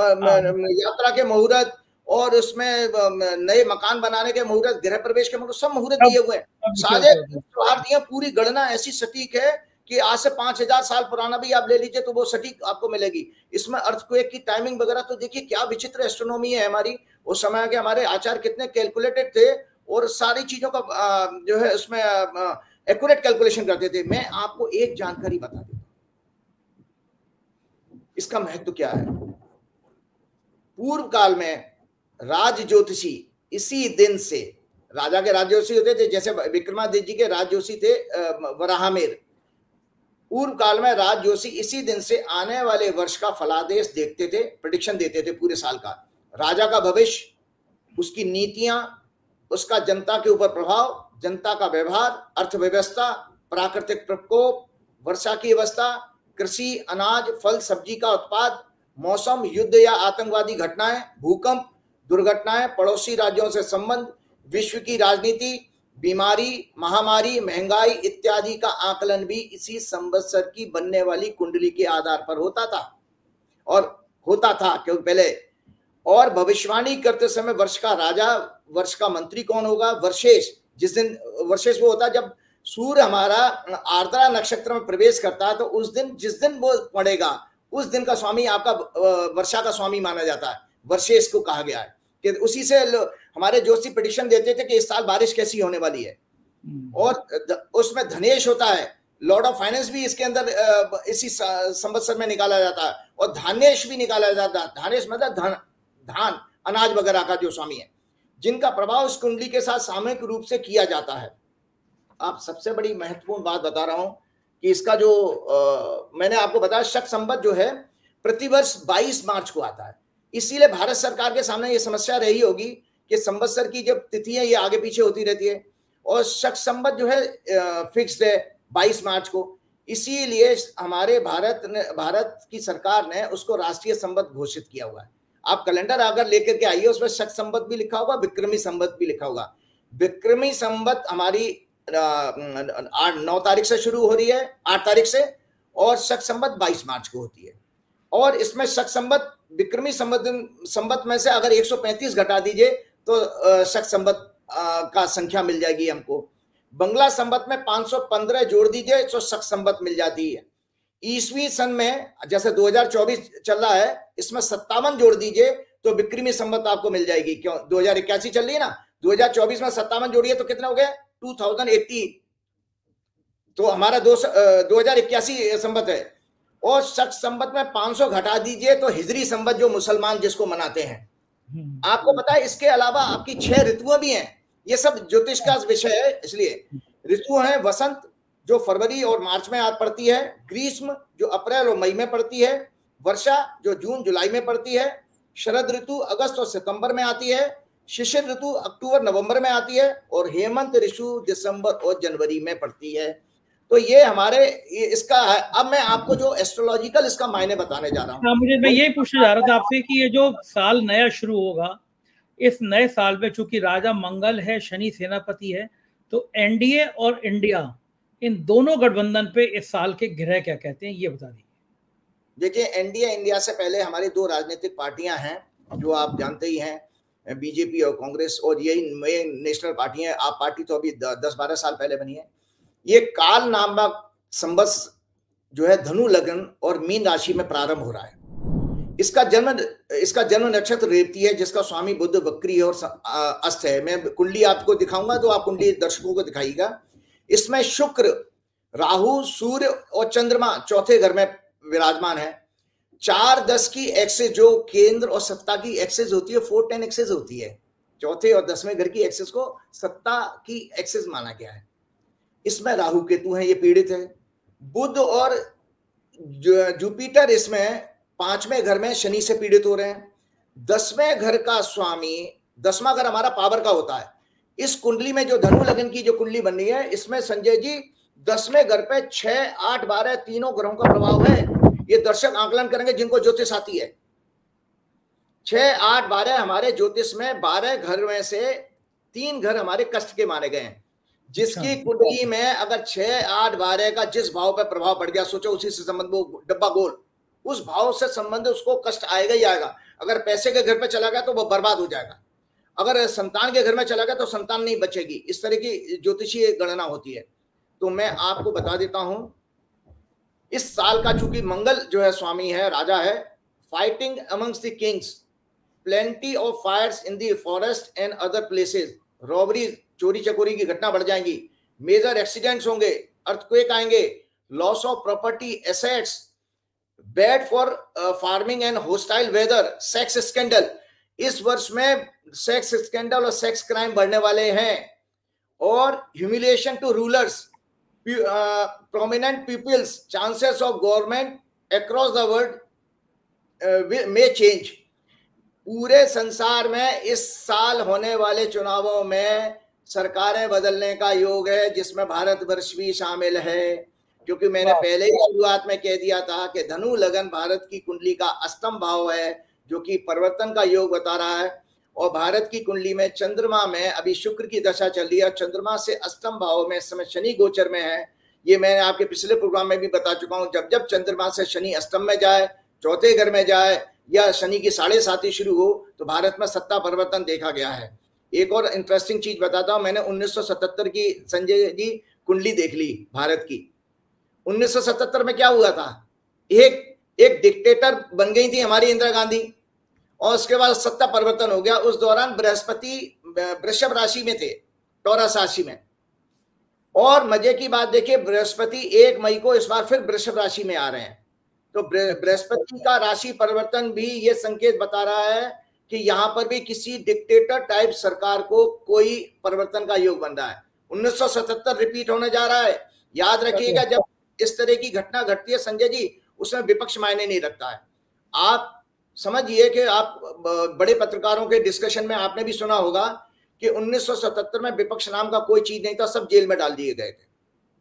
यात्रा के मुहूर्त, और उसमें नए मकान बनाने के मुहूर्त, गृह प्रवेश के मुहूर्त, सब मुहूर्त दिए हुए हैं, सारे त्योहार दिए। पूरी गणना ऐसी सटीक है कि आज से पांच हजार साल पुराना भी आप ले लीजिए तो वो सटीक आपको मिलेगी। इसमें अर्थक्वेक की टाइमिंग वगैरह, तो देखिए क्या विचित्र एस्ट्रोनॉमी है हमारी। उस समय के हमारे आचार कितने कैलकुलेटेड थे और सारी चीजों का जो है उसमें एक्यूरेट कैलकुलेशन करते थे। मैं आपको एक जानकारी बता देता हूं, इसका महत्व क्या है। पूर्व काल में राज ज्योतिषी इसी दिन से, राजा के राज ज्योतिषी होते थे, जैसे विक्रमादित्य जी के राज ज्योतिषी थे वराहमिहिर। पूर्व काल में राज ज्योतिषी इसी दिन से आने वाले वर्ष का फलादेश देखते थे, प्रेडिक्शन देते थे पूरे साल का, राजा का भविष्य, उसकी नीतियां, उसका जनता के ऊपर प्रभाव, जनता का व्यवहार, अर्थव्यवस्था, प्राकृतिक प्रकोप, वर्षा की अवस्था, कृषि, अनाज, फल सब्जी का उत्पाद, मौसम, युद्ध या आतंकवादी घटनाएं, भूकंप, दुर्घटनाएं, पड़ोसी राज्यों से संबंध, विश्व की राजनीति, बीमारी, महामारी, महंगाई इत्यादि का आकलन भी इसी संवत्सर की बनने वाली कुंडली के आधार पर होता था और होता था क्योंकि पहले। और भविष्यवाणी करते समय वर्ष का राजा, वर्ष का मंत्री कौन होगा, वर्षेश, जिस दिन वर्षेश वो होता है जब सूर्य हमारा आर्द्रा नक्षत्र में प्रवेश करता है, तो उस दिन जिस दिन वो पड़ेगा उस दिन का स्वामी आपका वर्षा का स्वामी माना जाता है, वर्षेश को कहा गया है। कि उसी से हमारे जोशी प्रेडिक्शन देते थे कि इस साल बारिश कैसी होने वाली है। और उसमें धनेश होता है, लॉर्ड ऑफ फाइनेंस भी इसके अंदर इसी संवत्सर में निकाला जाता है, और धानेश भी निकाला जाता है। धानेश मतलब धान धान अनाज वगैरह का जो स्वामी है, जिनका प्रभाव इस कुंडली के साथ सामूहिक रूप से किया जाता है। आप सबसे बड़ी महत्वपूर्ण बात बता रहा हूं कि इसका जो आ, मैंने आपको बताया शक संवत जो है प्रतिवर्ष बाईस मार्च को आता है। इसीलिए भारत सरकार के सामने ये समस्या रही होगी कि संवत्सर की जब तिथि है ये आगे पीछे होती रहती है, और शक संवत जो है फिक्स्ड है बाईस मार्च को। इसीलिए हमारे भारत ने भारत की सरकार ने उसको राष्ट्रीय संवत घोषित किया हुआ है। आप कैलेंडर अगर लेकर के आइए, उसमें शक संवत भी लिखा होगा, विक्रमी संवत भी लिखा होगा। विक्रमी संवत हमारी नौ तारीख से शुरू हो रही है, आठ तारीख से, और शक संवत बाईस मार्च को होती है। और इसमें शक संवत विक्रमी संवत संवत में से अगर एक सौ पैंतीस घटा दीजिए तो शक संवत का संख्या मिल जाएगी हमको। बंगला संवत में पाँच सौ पंद्रह जोड़ दीजिए तो शक संवत मिल जाती है। ईस्वी सन में जैसे दो हज़ार चौबीस चल रहा है, इसमें सत्तावन जोड़ दीजिए तो विक्रमी संवत आपको मिल जाएगी। क्यों, दो हज़ार इक्यासी चल रही है ना, दो हज़ार चौबीस में सत्तावन जोड़िए तो कितना हो गया, दो हज़ार अस्सी, तो हमारा दो दो हजार इक्यासी संवत है। और शक संवत में पाँच सौ घटा दीजिए तो हिजरी संवत जो मुसलमान जिसको मनाते हैं। आपको पता है इसके अलावा आपकी छह ऋतुएं भी हैं। ये सब ज्योतिष का विषय है, इसलिए ऋतु है वसंत जो फरवरी और मार्च में आ पड़ती है, ग्रीष्म जो अप्रैल और मई में पड़ती है, वर्षा जो जून जुलाई में पड़ती है, शरद ऋतु अगस्त और सितंबर में आती है, शिशिर ऋतु अक्टूबर नवंबर में आती है, और हेमंत ऋतु दिसंबर और जनवरी में पड़ती है। तो ये हमारे इसका है। अब मैं आपको जो एस्ट्रोलॉजिकल इसका मायने बताने जा रहा हूँ। हाँ, मुझे मैं यही पूछने जा रहा था आपसे कि ये जो साल नया शुरू होगा, इस नए साल में चूंकि राजा मंगल है, शनि सेनापति है, तो एनडीए और इंडिया इन दोनों गठबंधन पे इस साल के ग्रह क्या कहते हैं, ये बता दीजिए। देखिए, एनडीए इंडिया से पहले हमारी दो राजनीतिक पार्टियां हैं जो आप जानते ही हैं, बीजेपी और कांग्रेस, और यही नेशनल पार्टी है। आप पार्टी तो अभी दस बारह साल पहले बनी है। ये काल नामक संवत्सर जो है धनु लग्न और मीन राशि में प्रारंभ हो रहा है। इसका जन्म इसका जन्म नक्षत्र रेवती है, जिसका स्वामी बुध वक्री है और अस्त है। मैं कुंडली आपको दिखाऊंगा तो आप कुंडली दर्शकों को दिखाइएगा। इसमें शुक्र, राहु, सूर्य और चंद्रमा चौथे घर में विराजमान है। चार दस की एक्सेस जो केंद्र और सत्ता की एक्सेस होती है, फोर टेन एक्सेस होती है। चौथे और दसवें घर की एक्सेस को सत्ता की एक्सेस माना गया है। इसमें राहु केतु हैं, ये पीड़ित है। बुध और जुपिटर इसमें पांचवें घर में शनि से पीड़ित हो रहे हैं। दसवें घर का स्वामी, दसवां घर हमारा पावर का होता है। इस कुंडली में जो धनु लगन की जो कुंडली बन रही है, इसमें संजय जी दसवें घर पे छह आठ बारह तीनों ग्रहों का प्रभाव है। ये दर्शक आकलन करेंगे जिनको ज्योतिष आती है। छह आठ बारह हमारे ज्योतिष में बारह घर में से तीन घर हमारे कष्ट के माने गए हैं। जिसकी कुंडली में अगर छह आठ बारह का जिस भाव पर प्रभाव पड़ गया, सोचो उसी से संबंध, वो डब्बा गोल, उस भाव से संबंध उसको कष्ट आएगा ही आएगा। अगर पैसे के घर पे चला गया तो वो बर्बाद हो जाएगा। अगर संतान के घर में चला गया तो संतान नहीं बचेगी। इस तरह की ज्योतिषीय गणना होती है। तो मैं आपको बता देता हूं, इस साल का चूंकि मंगल जो है स्वामी है, राजा है, fighting amongst the kings, plenty of fires in the forest and other places, robbery चोरी चकोरी की घटना बढ़ जाएंगी, मेजर एक्सीडेंट्स होंगे, अर्थक्वेक आएंगे, loss of property assets, bad for farming and hostile weather, sex scandal. इस वर्ष में सेक्स स्कैंडल और सेक्स क्राइम बढ़ने वाले हैं। और humiliation to rulers, prominent peoples, chances of government across the world में चेंज। पूरे संसार में इस साल होने वाले चुनावों में सरकारें बदलने का योग है, जिसमें भारतवर्ष भी शामिल है। क्योंकि मैंने पहले ही शुरुआत में कह दिया था कि धनु लगन भारत की कुंडली का अष्टम भाव है, जो कि परिवर्तन का योग बता रहा है। और भारत की कुंडली में चंद्रमा में अभी शुक्र की दशा चल रही है, चंद्रमा से अष्टम भाव में इस समय शनि गोचर में है। ये मैंने आपके पिछले प्रोग्राम में भी बता चुका हूं, जब जब चंद्रमा से शनि अष्टम में जाए, चौथे घर में जाए या शनि की साढ़े साथी शुरू हो तो भारत में सत्ता परिवर्तन देखा गया है। एक और इंटरेस्टिंग चीज बताता हूं, मैंने उन्नीस सौ सतहत्तर की संजय जी कुंडली देख ली भारत की। उन्नीस सौ सतहत्तर में क्या हुआ था, एक एक डिक्टेटर बन गई थी हमारी इंदिरा गांधी और उसके बाद सत्ता परिवर्तन हो गया। उस दौरान बृहस्पति वृषभ राशि में थे, टॉरस राशि में। और मजे की बात देखिए, बृहस्पति एक मई को इस बार फिर वृषभ राशि में आ रहे हैं। तो बृहस्पति का राशि परिवर्तन भी ये संकेत बता रहा है कि यहाँ पर भी किसी डिक्टेटर टाइप सरकार को कोई परिवर्तन का योग बन रहा है। उन्नीस सौ सतहत्तर रिपीट होने जा रहा है। याद रखिएगा, जब इस तरह की घटना घटती है संजय जी, उसमें विपक्ष मायने नहीं रखता है। आप समझिए कि आप बड़े पत्रकारों के डिस्कशन में आपने भी सुना होगा कि उन्नीस सौ सतहत्तर में विपक्ष नाम का कोई चीज नहीं था, सब जेल में डाल दिए गए थे।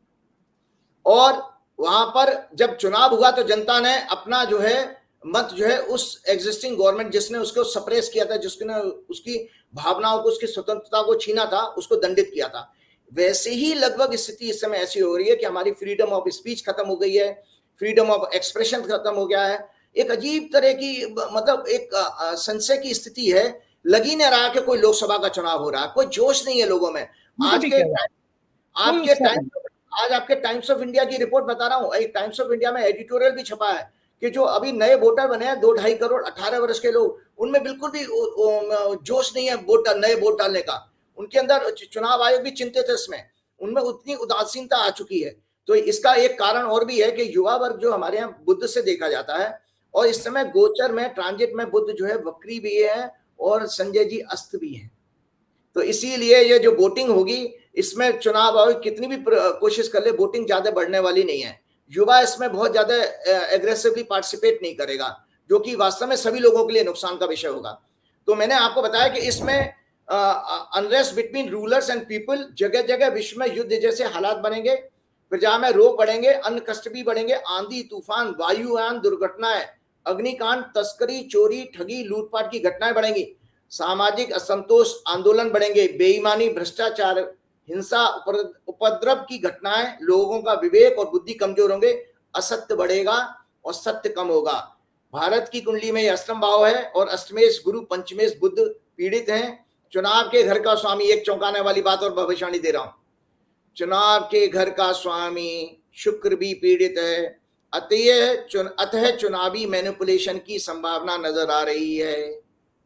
और वहां पर जब चुनाव हुआ तो जनता ने अपना जो है मत जो है उस एग्जिस्टिंग गवर्नमेंट जिसने उसको सप्रेस किया था, जिसने उसकी भावनाओं को, उसकी स्वतंत्रता को छीना था, उसको दंडित किया था। वैसे ही लगभग स्थिति इस समय ऐसी हो रही है कि हमारी फ्रीडम ऑफ स्पीच खत्म हो गई है, फ्रीडम ऑफ एक्सप्रेशन खत्म हो गया है। एक अजीब तरह की मतलब एक संशय की स्थिति है। लगी नहीं रहा कि कोई लोकसभा का चुनाव हो रहा है, कोई जोश नहीं है लोगों में। आज के आपके टाइम आज आपके टाइम्स ऑफ इंडिया की रिपोर्ट बता रहा हूँ, टाइम्स ऑफ इंडिया में एडिटोरियल भी छपा है कि जो अभी नए वोटर बने हैं दो ढाई करोड़ अठारह वर्ष के लोग, उनमें बिल्कुल भी जोश नहीं है वोट नए वोट डालने का। उनके अंदर चुनाव आयोग भी चिंतित है, इसमें उनमें उतनी उदासीनता आ चुकी है। तो इसका एक कारण और भी है कि युवा वर्ग जो हमारे यहाँ बुध से देखा जाता है, और इस समय गोचर में ट्रांजिट में बुध जो है वक्री भी है और संजय जी अस्त भी है। तो इसीलिए ये जो वोटिंग होगी इसमें चुनाव आयोग कितनी भी कोशिश कर ले, वोटिंग ज्यादा बढ़ने वाली नहीं है। युवा इसमें बहुत ज्यादा एग्रेसिवली पार्टिसिपेट नहीं करेगा, जो कि वास्तव में सभी लोगों के लिए नुकसान का विषय होगा। तो मैंने आपको बताया कि इसमें unrest between rulers and people, जगह जगह विश्व में युद्ध जैसे हालात बनेंगे, प्रजा में रोग बढ़ेंगे, अन्न कष्ट भी बढ़ेंगे, आंधी तूफान, वायुयान दुर्घटनाएं, अग्निकांड, तस्करी, चोरी, ठगी, लूटपाट की घटनाएं बढ़ेंगी, सामाजिक असंतोष, आंदोलन बढ़ेंगे, बेईमानी, भ्रष्टाचार, हिंसा, उपद्रव की घटनाएं, लोगों का विवेक और बुद्धि कमजोर होंगे, असत्य बढ़ेगा और सत्य कम होगा। भारत की कुंडली में अष्टम भाव है और अष्टमेश गुरु पंचमेश बुध पीड़ित हैं। चुनाव के घर का स्वामी, एक चौंकाने वाली बात और भविष्यवाणी दे रहा हूं, चुनाव के घर का स्वामी शुक्र भी पीड़ित है। अतः चुन, अतः चुनावी मैनिपुलेशन की संभावना नजर आ रही है।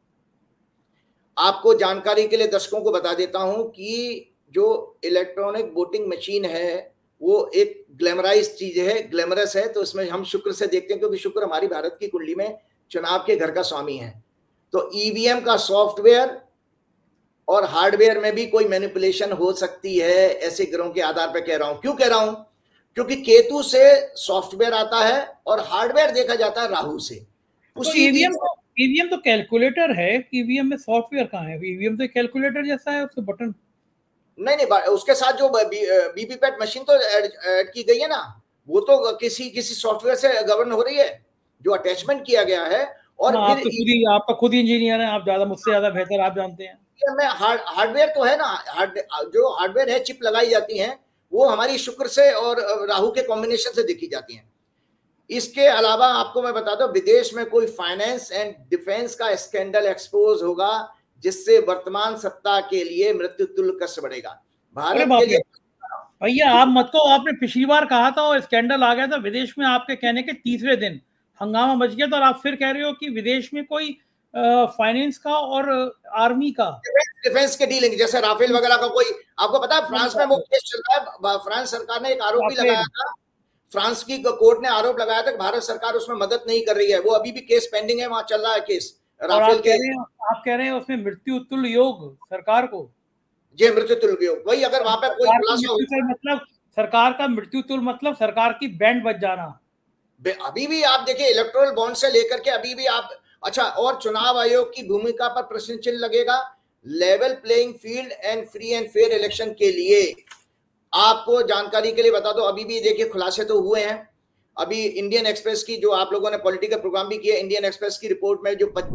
आपको जानकारी के लिए दर्शकों को बता देता हूं कि जो इलेक्ट्रॉनिक वोटिंग मशीन है वो एक ग्लैमराइज चीज है, ग्लैमरस है। तो इसमें हम शुक्र से देखते हैं क्योंकि शुक्र हमारी भारत की कुंडली में चुनाव के घर का स्वामी है। तो ईवीएम का सॉफ्टवेयर और हार्डवेयर में भी कोई मैनिपुलेशन हो सकती है, ऐसे ग्रहों के आधार पर कह रहा हूं। क्यों कह रहा हूं? क्योंकि केतु से सॉफ्टवेयर आता है और हार्डवेयर देखा जाता है राहु से। उसी ईवीएम तो ईवीएम तो कैलकुलेटर है, ईवीएम में सॉफ्टवेयर कहाँ है? ईवीएम तो कैलकुलेटर जैसा है, उसके बटन नहीं नहीं, उसके साथ जो वीवीपैट मशीन तो ऐड की गई है ना, वो तो किसी किसी सॉफ्टवेयर से गवर्न हो रही है, जो अटैचमेंट किया गया है। और आप तो खुद ही आपका खुद इंजीनियर है, आप ज्यादा मुझसे ज्यादा बेहतर आप जानते हैं। में हार्ड हार्डवेयर तो है ना, हार्ड जो हार्डवेयर है, चिप लगाई जाती है, वो हमारी शुक्र से और राहु के कॉम्बिनेशन से देखी जाती हैं। इसके अलावा आपको मैं बता दूं, विदेश में कोई फाइनेंस एंड डिफेंस का स्कैंडल एक्सपोज होगा, जिससे वर्तमान सत्ता के लिए मृत्यु तुल्य कष्ट बढ़ेगा। भारत के लिए भैया आप मत को, आपने पिछली बार कहा था और स्कैंडल आ गया था विदेश में, आपके कहने के तीसरे दिन हंगामा मच गया था, और आप फिर कह रहे हो कि विदेश में कोई फाइनेंस का और आर्मी का डिफेंस के डीलिंग, जैसे राफेल वगैरह का कोई, आपको पता है फ्रांस में वो केस चल रहा है। फ्रांस सरकार ने एक आरोप भी लगाया था, फ्रांस की कोर्ट ने आरोप लगाया था कि भारत सरकार उसमें मदद नहीं कर रही है। वो अभी भी केस पेंडिंग है, वहां चल रहा है केस राफेल के। आप कह रहे हैं उसमें मृत्यु तुल्य योग सरकार को, जी मृत्यु तुल्य योग, वही अगर वहां पे कोई खुलासा, मतलब सरकार का मृत्यु तुल्य मतलब सरकार की बैंड बज जाना। अभी भी आप देखिए इलेक्टोरल बॉन्ड से लेकर के अभी भी आप, अच्छा, और चुनाव आयोग की भूमिका पर प्रश्न चिन्ह लगेगा। Level playing field and free and fair election के लिए आपको जानकारी के लिए बता दो, अभी भी देखिए खुलासे तो हुए हैं। अभी इंडियन एक्सप्रेस की, जो आप लोगों ने पॉलिटिकल प्रोग्राम भी किया, इंडियन एक्सप्रेस की रिपोर्ट में जो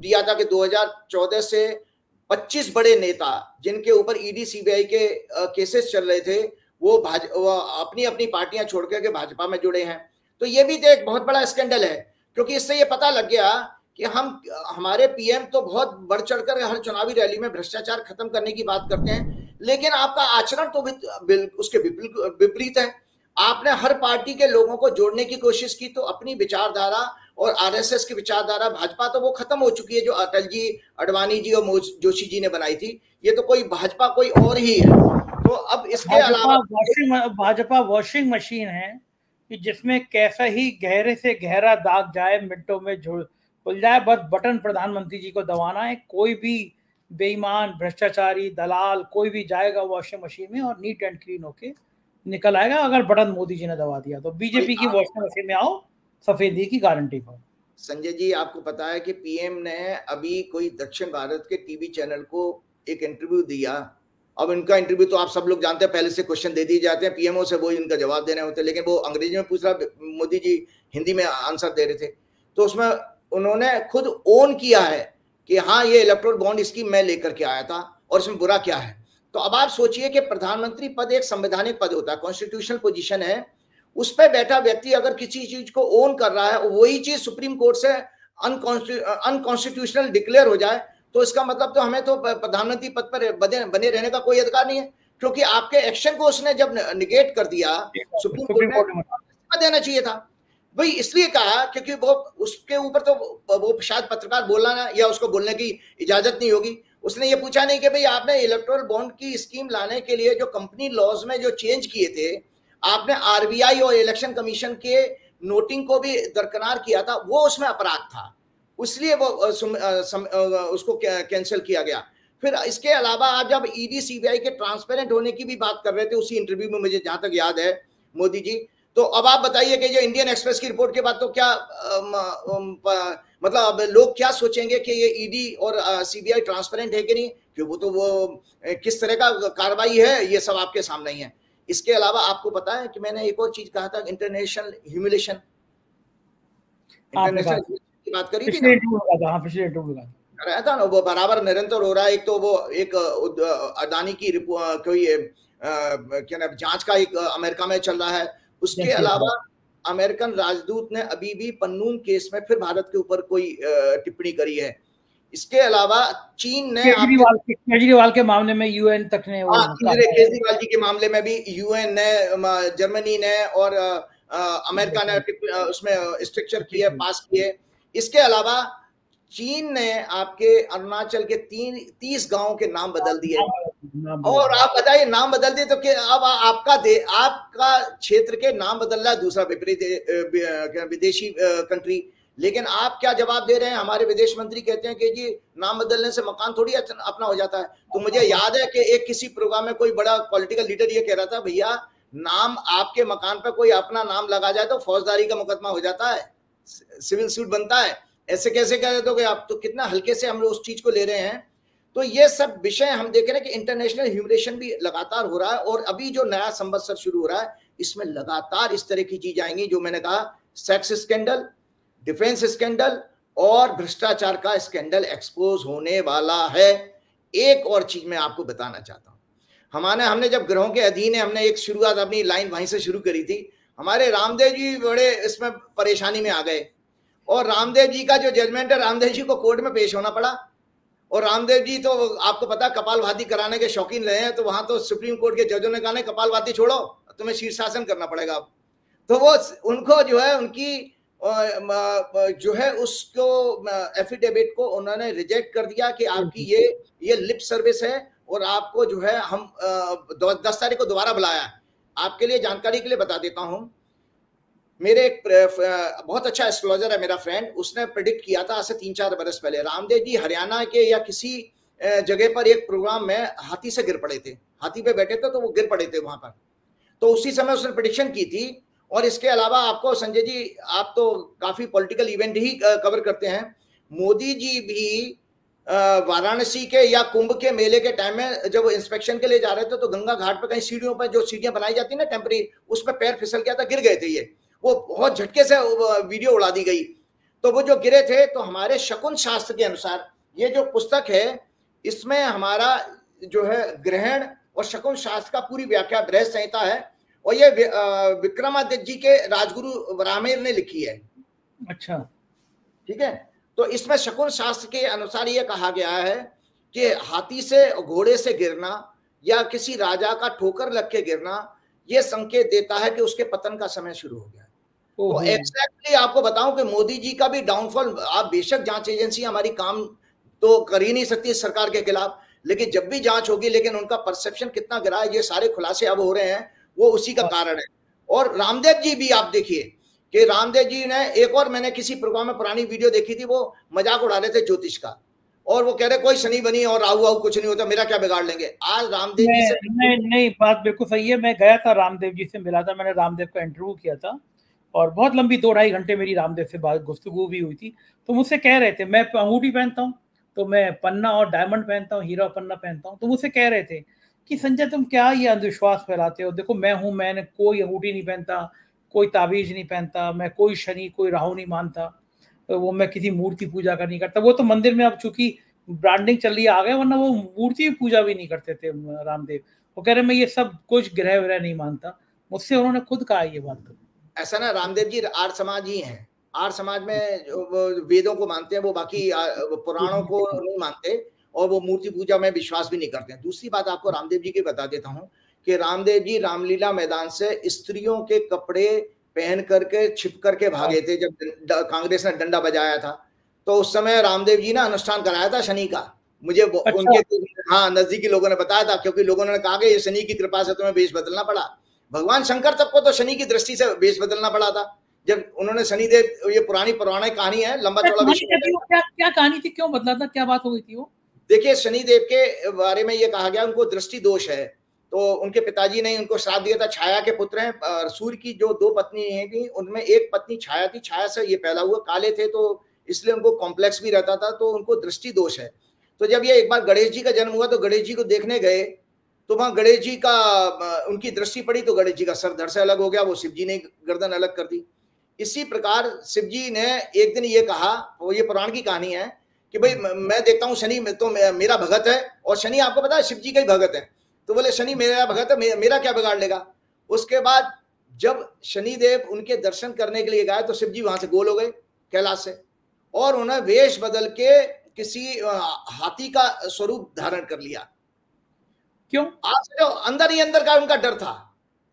दिया था कि दो हज़ार चौदह से पच्चीस बड़े नेता जिनके ऊपर ईडी सीबीआई के केसेस चल रहे थे वो भाजपा अपनी अपनी पार्टियां छोड़ करके भाजपा में जुड़े हैं। तो ये भी तो एक बहुत बड़ा स्कैंडल है, क्योंकि इससे ये पता लग गया कि हम हमारे पीएम तो बहुत बढ़ चढ़कर हर चुनावी रैली में भ्रष्टाचार खत्म करने की बात करते हैं, लेकिन आपका आचरण तो उसके विपरीत है। आपने हर पार्टी के लोगों को जोड़ने की कोशिश की, तो अपनी विचारधारा और आरएसएस की विचारधारा, भाजपा तो वो खत्म हो चुकी है जो अटल जी, अडवाणी जी और जोशी जी ने बनाई थी। ये तो कोई भाजपा कोई और ही है। तो अब इसके अलावा भाजपा वॉशिंग मशीन है कि जिसमें कैसा ही गहरे से गहरा दाग जाए मिनटों में खुल जाए, बस बटन प्रधानमंत्री जी को दबाना है। कोई भी बेईमान, भ्रष्टाचारी, दलाल कोई भी जाएगा वॉशिंग मशीन में और नीट एंड क्लीन होके निकल आएगा अगर बटन मोदी जी ने दबा दिया तो। बीजेपी की वॉशिंग मशीन में आओ सफेदी की गारंटी पर। संजय जी, आपको पता है कि पीएम ने अभी कोई दक्षिण भारत के टीवी चैनल को एक इंटरव्यू दिया। अब इनका इंटरव्यू तो आप सब लोग जानते हैं, पहले से क्वेश्चन दे दिए जाते हैं पीएमओ से, वो इनका जवाब देने होते हैं, लेकिन वो अंग्रेजी में पूछ रहा, मोदी जी हिंदी में आंसर दे रहे थे। तो उसमें उन्होंने खुद ओन किया है कि हाँ ये इलेक्टोरल बॉन्ड स्कीम मैं लेकर के आया था और इसमें बुरा क्या है। तो अब आप सोचिए कि प्रधानमंत्री पद एक संवैधानिक पद होता है, कॉन्स्टिट्यूशनल पोजीशन है, उस पर बैठा व्यक्ति अगर किसी चीज को ओन कर रहा है, वही चीज सुप्रीम कोर्ट से अनकॉन्स्टिट्यूशनल डिक्लेयर हो जाए, तो इसका मतलब तो हमें तो प्रधानमंत्री पद पर बने बने रहने का कोई अधिकार नहीं है, क्योंकि आपके एक्शन को उसने जब निगेट कर दिया सुप्रीम कोर्ट में देना चाहिए था भाई। इसलिए कहा क्योंकि वो उसके ऊपर तो वो शायद पत्रकार बोलना या उसको बोलने की इजाजत नहीं होगी। उसने ये पूछा नहीं कि भाई आपने इलेक्टोरल बॉन्ड की स्कीम लाने के लिए जो कंपनी लॉज में जो चेंज किए थे, आपने आरबीआई और इलेक्शन कमीशन के नोटिंग को भी दरकिनार किया था, वो उसमें अपराध था, इसलिए वो उसको कैंसिल किया गया। फिर इसके अलावा आप जब ईडी सीबीआई के ट्रांसपेरेंट होने की भी बात कर रहे थे उसी इंटरव्यू में, मुझे जहां तक याद है मोदी जी, तो अब आप बताइए कि जो इंडियन एक्सप्रेस की रिपोर्ट के बाद तो क्या मतलब अब लोग क्या सोचेंगे कि ये ईडी और सीबीआई ट्रांसपेरेंट है कि नहीं, कि वो तो वो किस तरह का कार्रवाई है ये सब आपके सामने ही है। इसके अलावा आपको पता है कि मैंने एक और चीज कहा था, इंटरनेशनल ह्यूमिलेशन, इंटरनेशनल की बात करी थी ना, कराया था ना, वो बराबर निरंतर हो रहा है। एक तो वो एक अडानी की कोई क्या नाम जांच का एक अमेरिका में चल रहा है, उसके अलावा अमेरिकन राजदूत ने अभी भी पन्नून केस में फिर भारत के ऊपर कोई टिप्पणी करी है। इसके अलावा चीन ने केजरीवाल केजरीवाल के मामले में यूएन तक ने, केजरीवाल जी के मामले में भी यूएन ने, जर्मनी ने और अमेरिका ने उसमें स्ट्रक्चर किए, पास किए। इसके अलावा चीन ने आपके अरुणाचल के तीन तीस गांवों के नाम बदल दिए, और आप बताइए नाम बदल दिए तो कि अब आपका दे आपका क्षेत्र के नाम बदल रहा है दूसरा विपरीत विदेशी कंट्री, लेकिन आप क्या जवाब दे रहे हैं? हमारे विदेश मंत्री कहते हैं कि जी नाम बदलने से मकान थोड़ी अपना हो जाता है। तो मुझे याद है कि एक किसी प्रोग्राम में कोई बड़ा पॉलिटिकल लीडर ये कह रहा था, भैया नाम आपके मकान पर कोई अपना नाम लगा जाए तो फौजदारी का मुकदमा हो जाता है, सिविल सूट बनता है, ऐसे कैसे कह रहे थे आप? तो कितना हल्के से हम लोग उस चीज को ले रहे हैं। तो ये सब विषय हम देख रहे हैं कि इंटरनेशनल ह्यूमिलेशन भी लगातार हो रहा है, और अभी जो नया संवत्सर शुरू हो रहा है इसमें लगातार इस तरह की चीज आएंगी, जो मैंने कहा सेक्स स्कैंडल, डिफेंस स्कैंडल और भ्रष्टाचार का स्कैंडल एक्सपोज होने वाला है। एक और चीज मैं आपको बताना चाहता हूं, हमारे हमने जब ग्रहों के अधीन है, हमने एक शुरुआत अपनी लाइन वहीं से शुरू करी थी। हमारे रामदेव जी बड़े इसमें परेशानी में आ गए, और रामदेव जी का जो जजमेंट है, रामदेव जी को कोर्ट में पेश होना पड़ा, और रामदेव जी तो आपको पता कपालभाति कराने के शौकीन रहे हैं, तो वहां तो सुप्रीम कोर्ट के जजों ने कहा नहीं कपालभाति छोड़ो, तुम्हें शीर्षासन करना पड़ेगा अब। तो वो उनको जो है उनकी जो है उसको एफिडेविट को उन्होंने रिजेक्ट कर दिया कि आपकी ये ये लिप सर्विस है, और आपको जो है हम दस तारीख को दोबारा बुलाया है। आपके लिए जानकारी के लिए बता देता हूं, मेरे एक बहुत अच्छा एस्ट्रोलॉजर है मेरा फ्रेंड, उसने प्रेडिक्ट किया था आज से तीन चार बरस पहले, रामदेव जी हरियाणा के या किसी जगह पर एक प्रोग्राम में हाथी से गिर पड़े थे, हाथी पे बैठे थे तो वो गिर पड़े थे वहां पर, तो उसी समय उसने प्रेडिक्शन की थी। और इसके अलावा आपको संजय जी, आप तो काफी पॉलिटिकल इवेंट ही कवर करते हैं, मोदी जी भी वाराणसी के या कुंभ के मेले के टाइम में जब इंस्पेक्शन के लिए जा रहे थे तो गंगा घाट पर कहीं सीढ़ियों पर जो सीढ़ियां बनाई जाती है ना टेम्परेरी, उस पर पैर फिसल गया था, गिर गए थे ये, वो बहुत झटके से वीडियो उड़ा दी गई। तो वो जो गिरे थे, तो हमारे शकुन शास्त्र के अनुसार ये जो पुस्तक है इसमें हमारा जो है ग्रहण और शकुन शास्त्र का पूरी व्याख्या बृहद संहिता है, और ये विक्रमादित्य जी के राजगुरु रामेर ने लिखी है। अच्छा, ठीक है। तो इसमें शकुन शास्त्र के अनुसार ये कहा गया है कि हाथी से घोड़े से गिरना या किसी राजा का ठोकर लग के गिरना ये संकेत देता है कि उसके पतन का समय शुरू हो गया। तो एग्जैक्टली आपको बताऊं कि मोदी जी का भी डाउनफॉल, आप बेशक जांच एजेंसी हमारी काम तो कर ही नहीं सकती सरकार के खिलाफ, लेकिन जब भी जांच होगी, लेकिन उनका परसेप्शन कितना गिरा है, ये सारे खुलासे अब हो रहे हैं, वो उसी का कारण है। और रामदेव जी भी आप देखिए कि रामदेव जी ने एक और, मैंने किसी प्रोग्राम में पुरानी वीडियो देखी थी, वो मजाक उड़ा रहे थे ज्योतिष का, और वो कह रहे कोई शनि बनी और राहु वाहु कुछ नहीं होता, मेरा क्या बिगाड़ लेंगे। आज रामदेव जी से नहीं नहीं बात बिल्कुल सही है। मैं गया था, रामदेव जी से मिला था, मैंने रामदेव का इंटरव्यू किया था और बहुत लंबी दो ढाई घंटे मेरी रामदेव से बात गुफ्तगू भी हुई थी। तो मुझसे कह रहे थे, मैं अंगूठी पहनता हूँ तो मैं पन्ना और डायमंड पहनता हूँ, हीरा पन्ना पहनता हूँ, तो मुझसे कह रहे थे कि संजय तुम क्या ये अंधविश्वास फैलाते हो, देखो मैं हूँ, मैंने कोई अंगूठी नहीं पहनता, कोई ताबीज नहीं पहनता, मैं कोई शनि कोई राहु नहीं मानता, तो वो मैं किसी मूर्ति पूजा का नहीं करता। वो तो मंदिर में अब चूंकि ब्रांडिंग चल रही है आ गए, वरना वो मूर्ति पूजा भी नहीं करते थे रामदेव। वो कह रहे मैं ये सब कुछ ग्रह व्रह नहीं मानता, मुझसे उन्होंने खुद कहा ये बात। तो ऐसा ना, रामदेव जी आर्य समाज ही हैं, आर्य समाज में जो वेदों को मानते हैं, वो बाकी पुराणों को नहीं मानते, और वो मूर्ति पूजा में विश्वास भी नहीं करते हैं। दूसरी बात आपको रामदेव जी की बता देता हूँ कि रामदेव जी रामलीला मैदान से स्त्रियों के कपड़े पहन करके छिप करके भागे थे जब कांग्रेस ने डंडा बजाया था। तो उस समय रामदेव जी ने अनुष्ठान कराया था शनि का, मुझे अच्छा। उनके हाँ नजदीकी लोगों ने बताया था, क्योंकि लोगों ने कहा कि ये शनि की कृपा से तुम्हें वेश बदलना पड़ा। भगवान शंकर तक को तो शनि की दृष्टि से वेश बदलना पड़ा था, जब उन्होंने शनिदेव, ये पुरानी पौराणिक कहानी है, लंबा चौड़ा विषय। क्या क्या कहानी थी, क्यों बदला था, क्या बात हो गई थी वो? देखिए, शनिदेव के बारे में ये कहा गया उनको दृष्टि दोष है, तो उनके पिताजी ने उनको श्राप दिया था। छाया के पुत्र हैं, सूर्य की जो दो पत्नी थी उनमें एक पत्नी छाया थी, छाया से ये पैदा हुआ, काले थे तो इसलिए उनको कॉम्प्लेक्स भी रहता था, तो उनको दृष्टि दोष है। तो जब ये एक बार गणेश जी का जन्म हुआ तो गणेश जी को देखने गए, तो वहां गणेश जी का उनकी दृष्टि पड़ी तो गणेश जी का सर धड़ से अलग हो गया, वो शिव जी ने गर्दन अलग कर दी। इसी प्रकार शिव जी ने एक दिन ये कहा, वो ये पुराण की कहानी है कि भाई मैं देखता हूँ शनि तो मेरा भगत है, और शनि आपको पता है शिव जी का ही भगत है, तो बोले शनि मेरा भगत है, मेरा क्या बिगाड़ लेगा। उसके बाद जब शनिदेव उनके दर्शन करने के लिए गए तो शिव जी वहां से गोल हो गए कैलाश से, और उन्हें वेश बदल के किसी हाथी का स्वरूप धारण कर लिया। क्यों? आज जो अंदर ही अंदर का उनका डर था,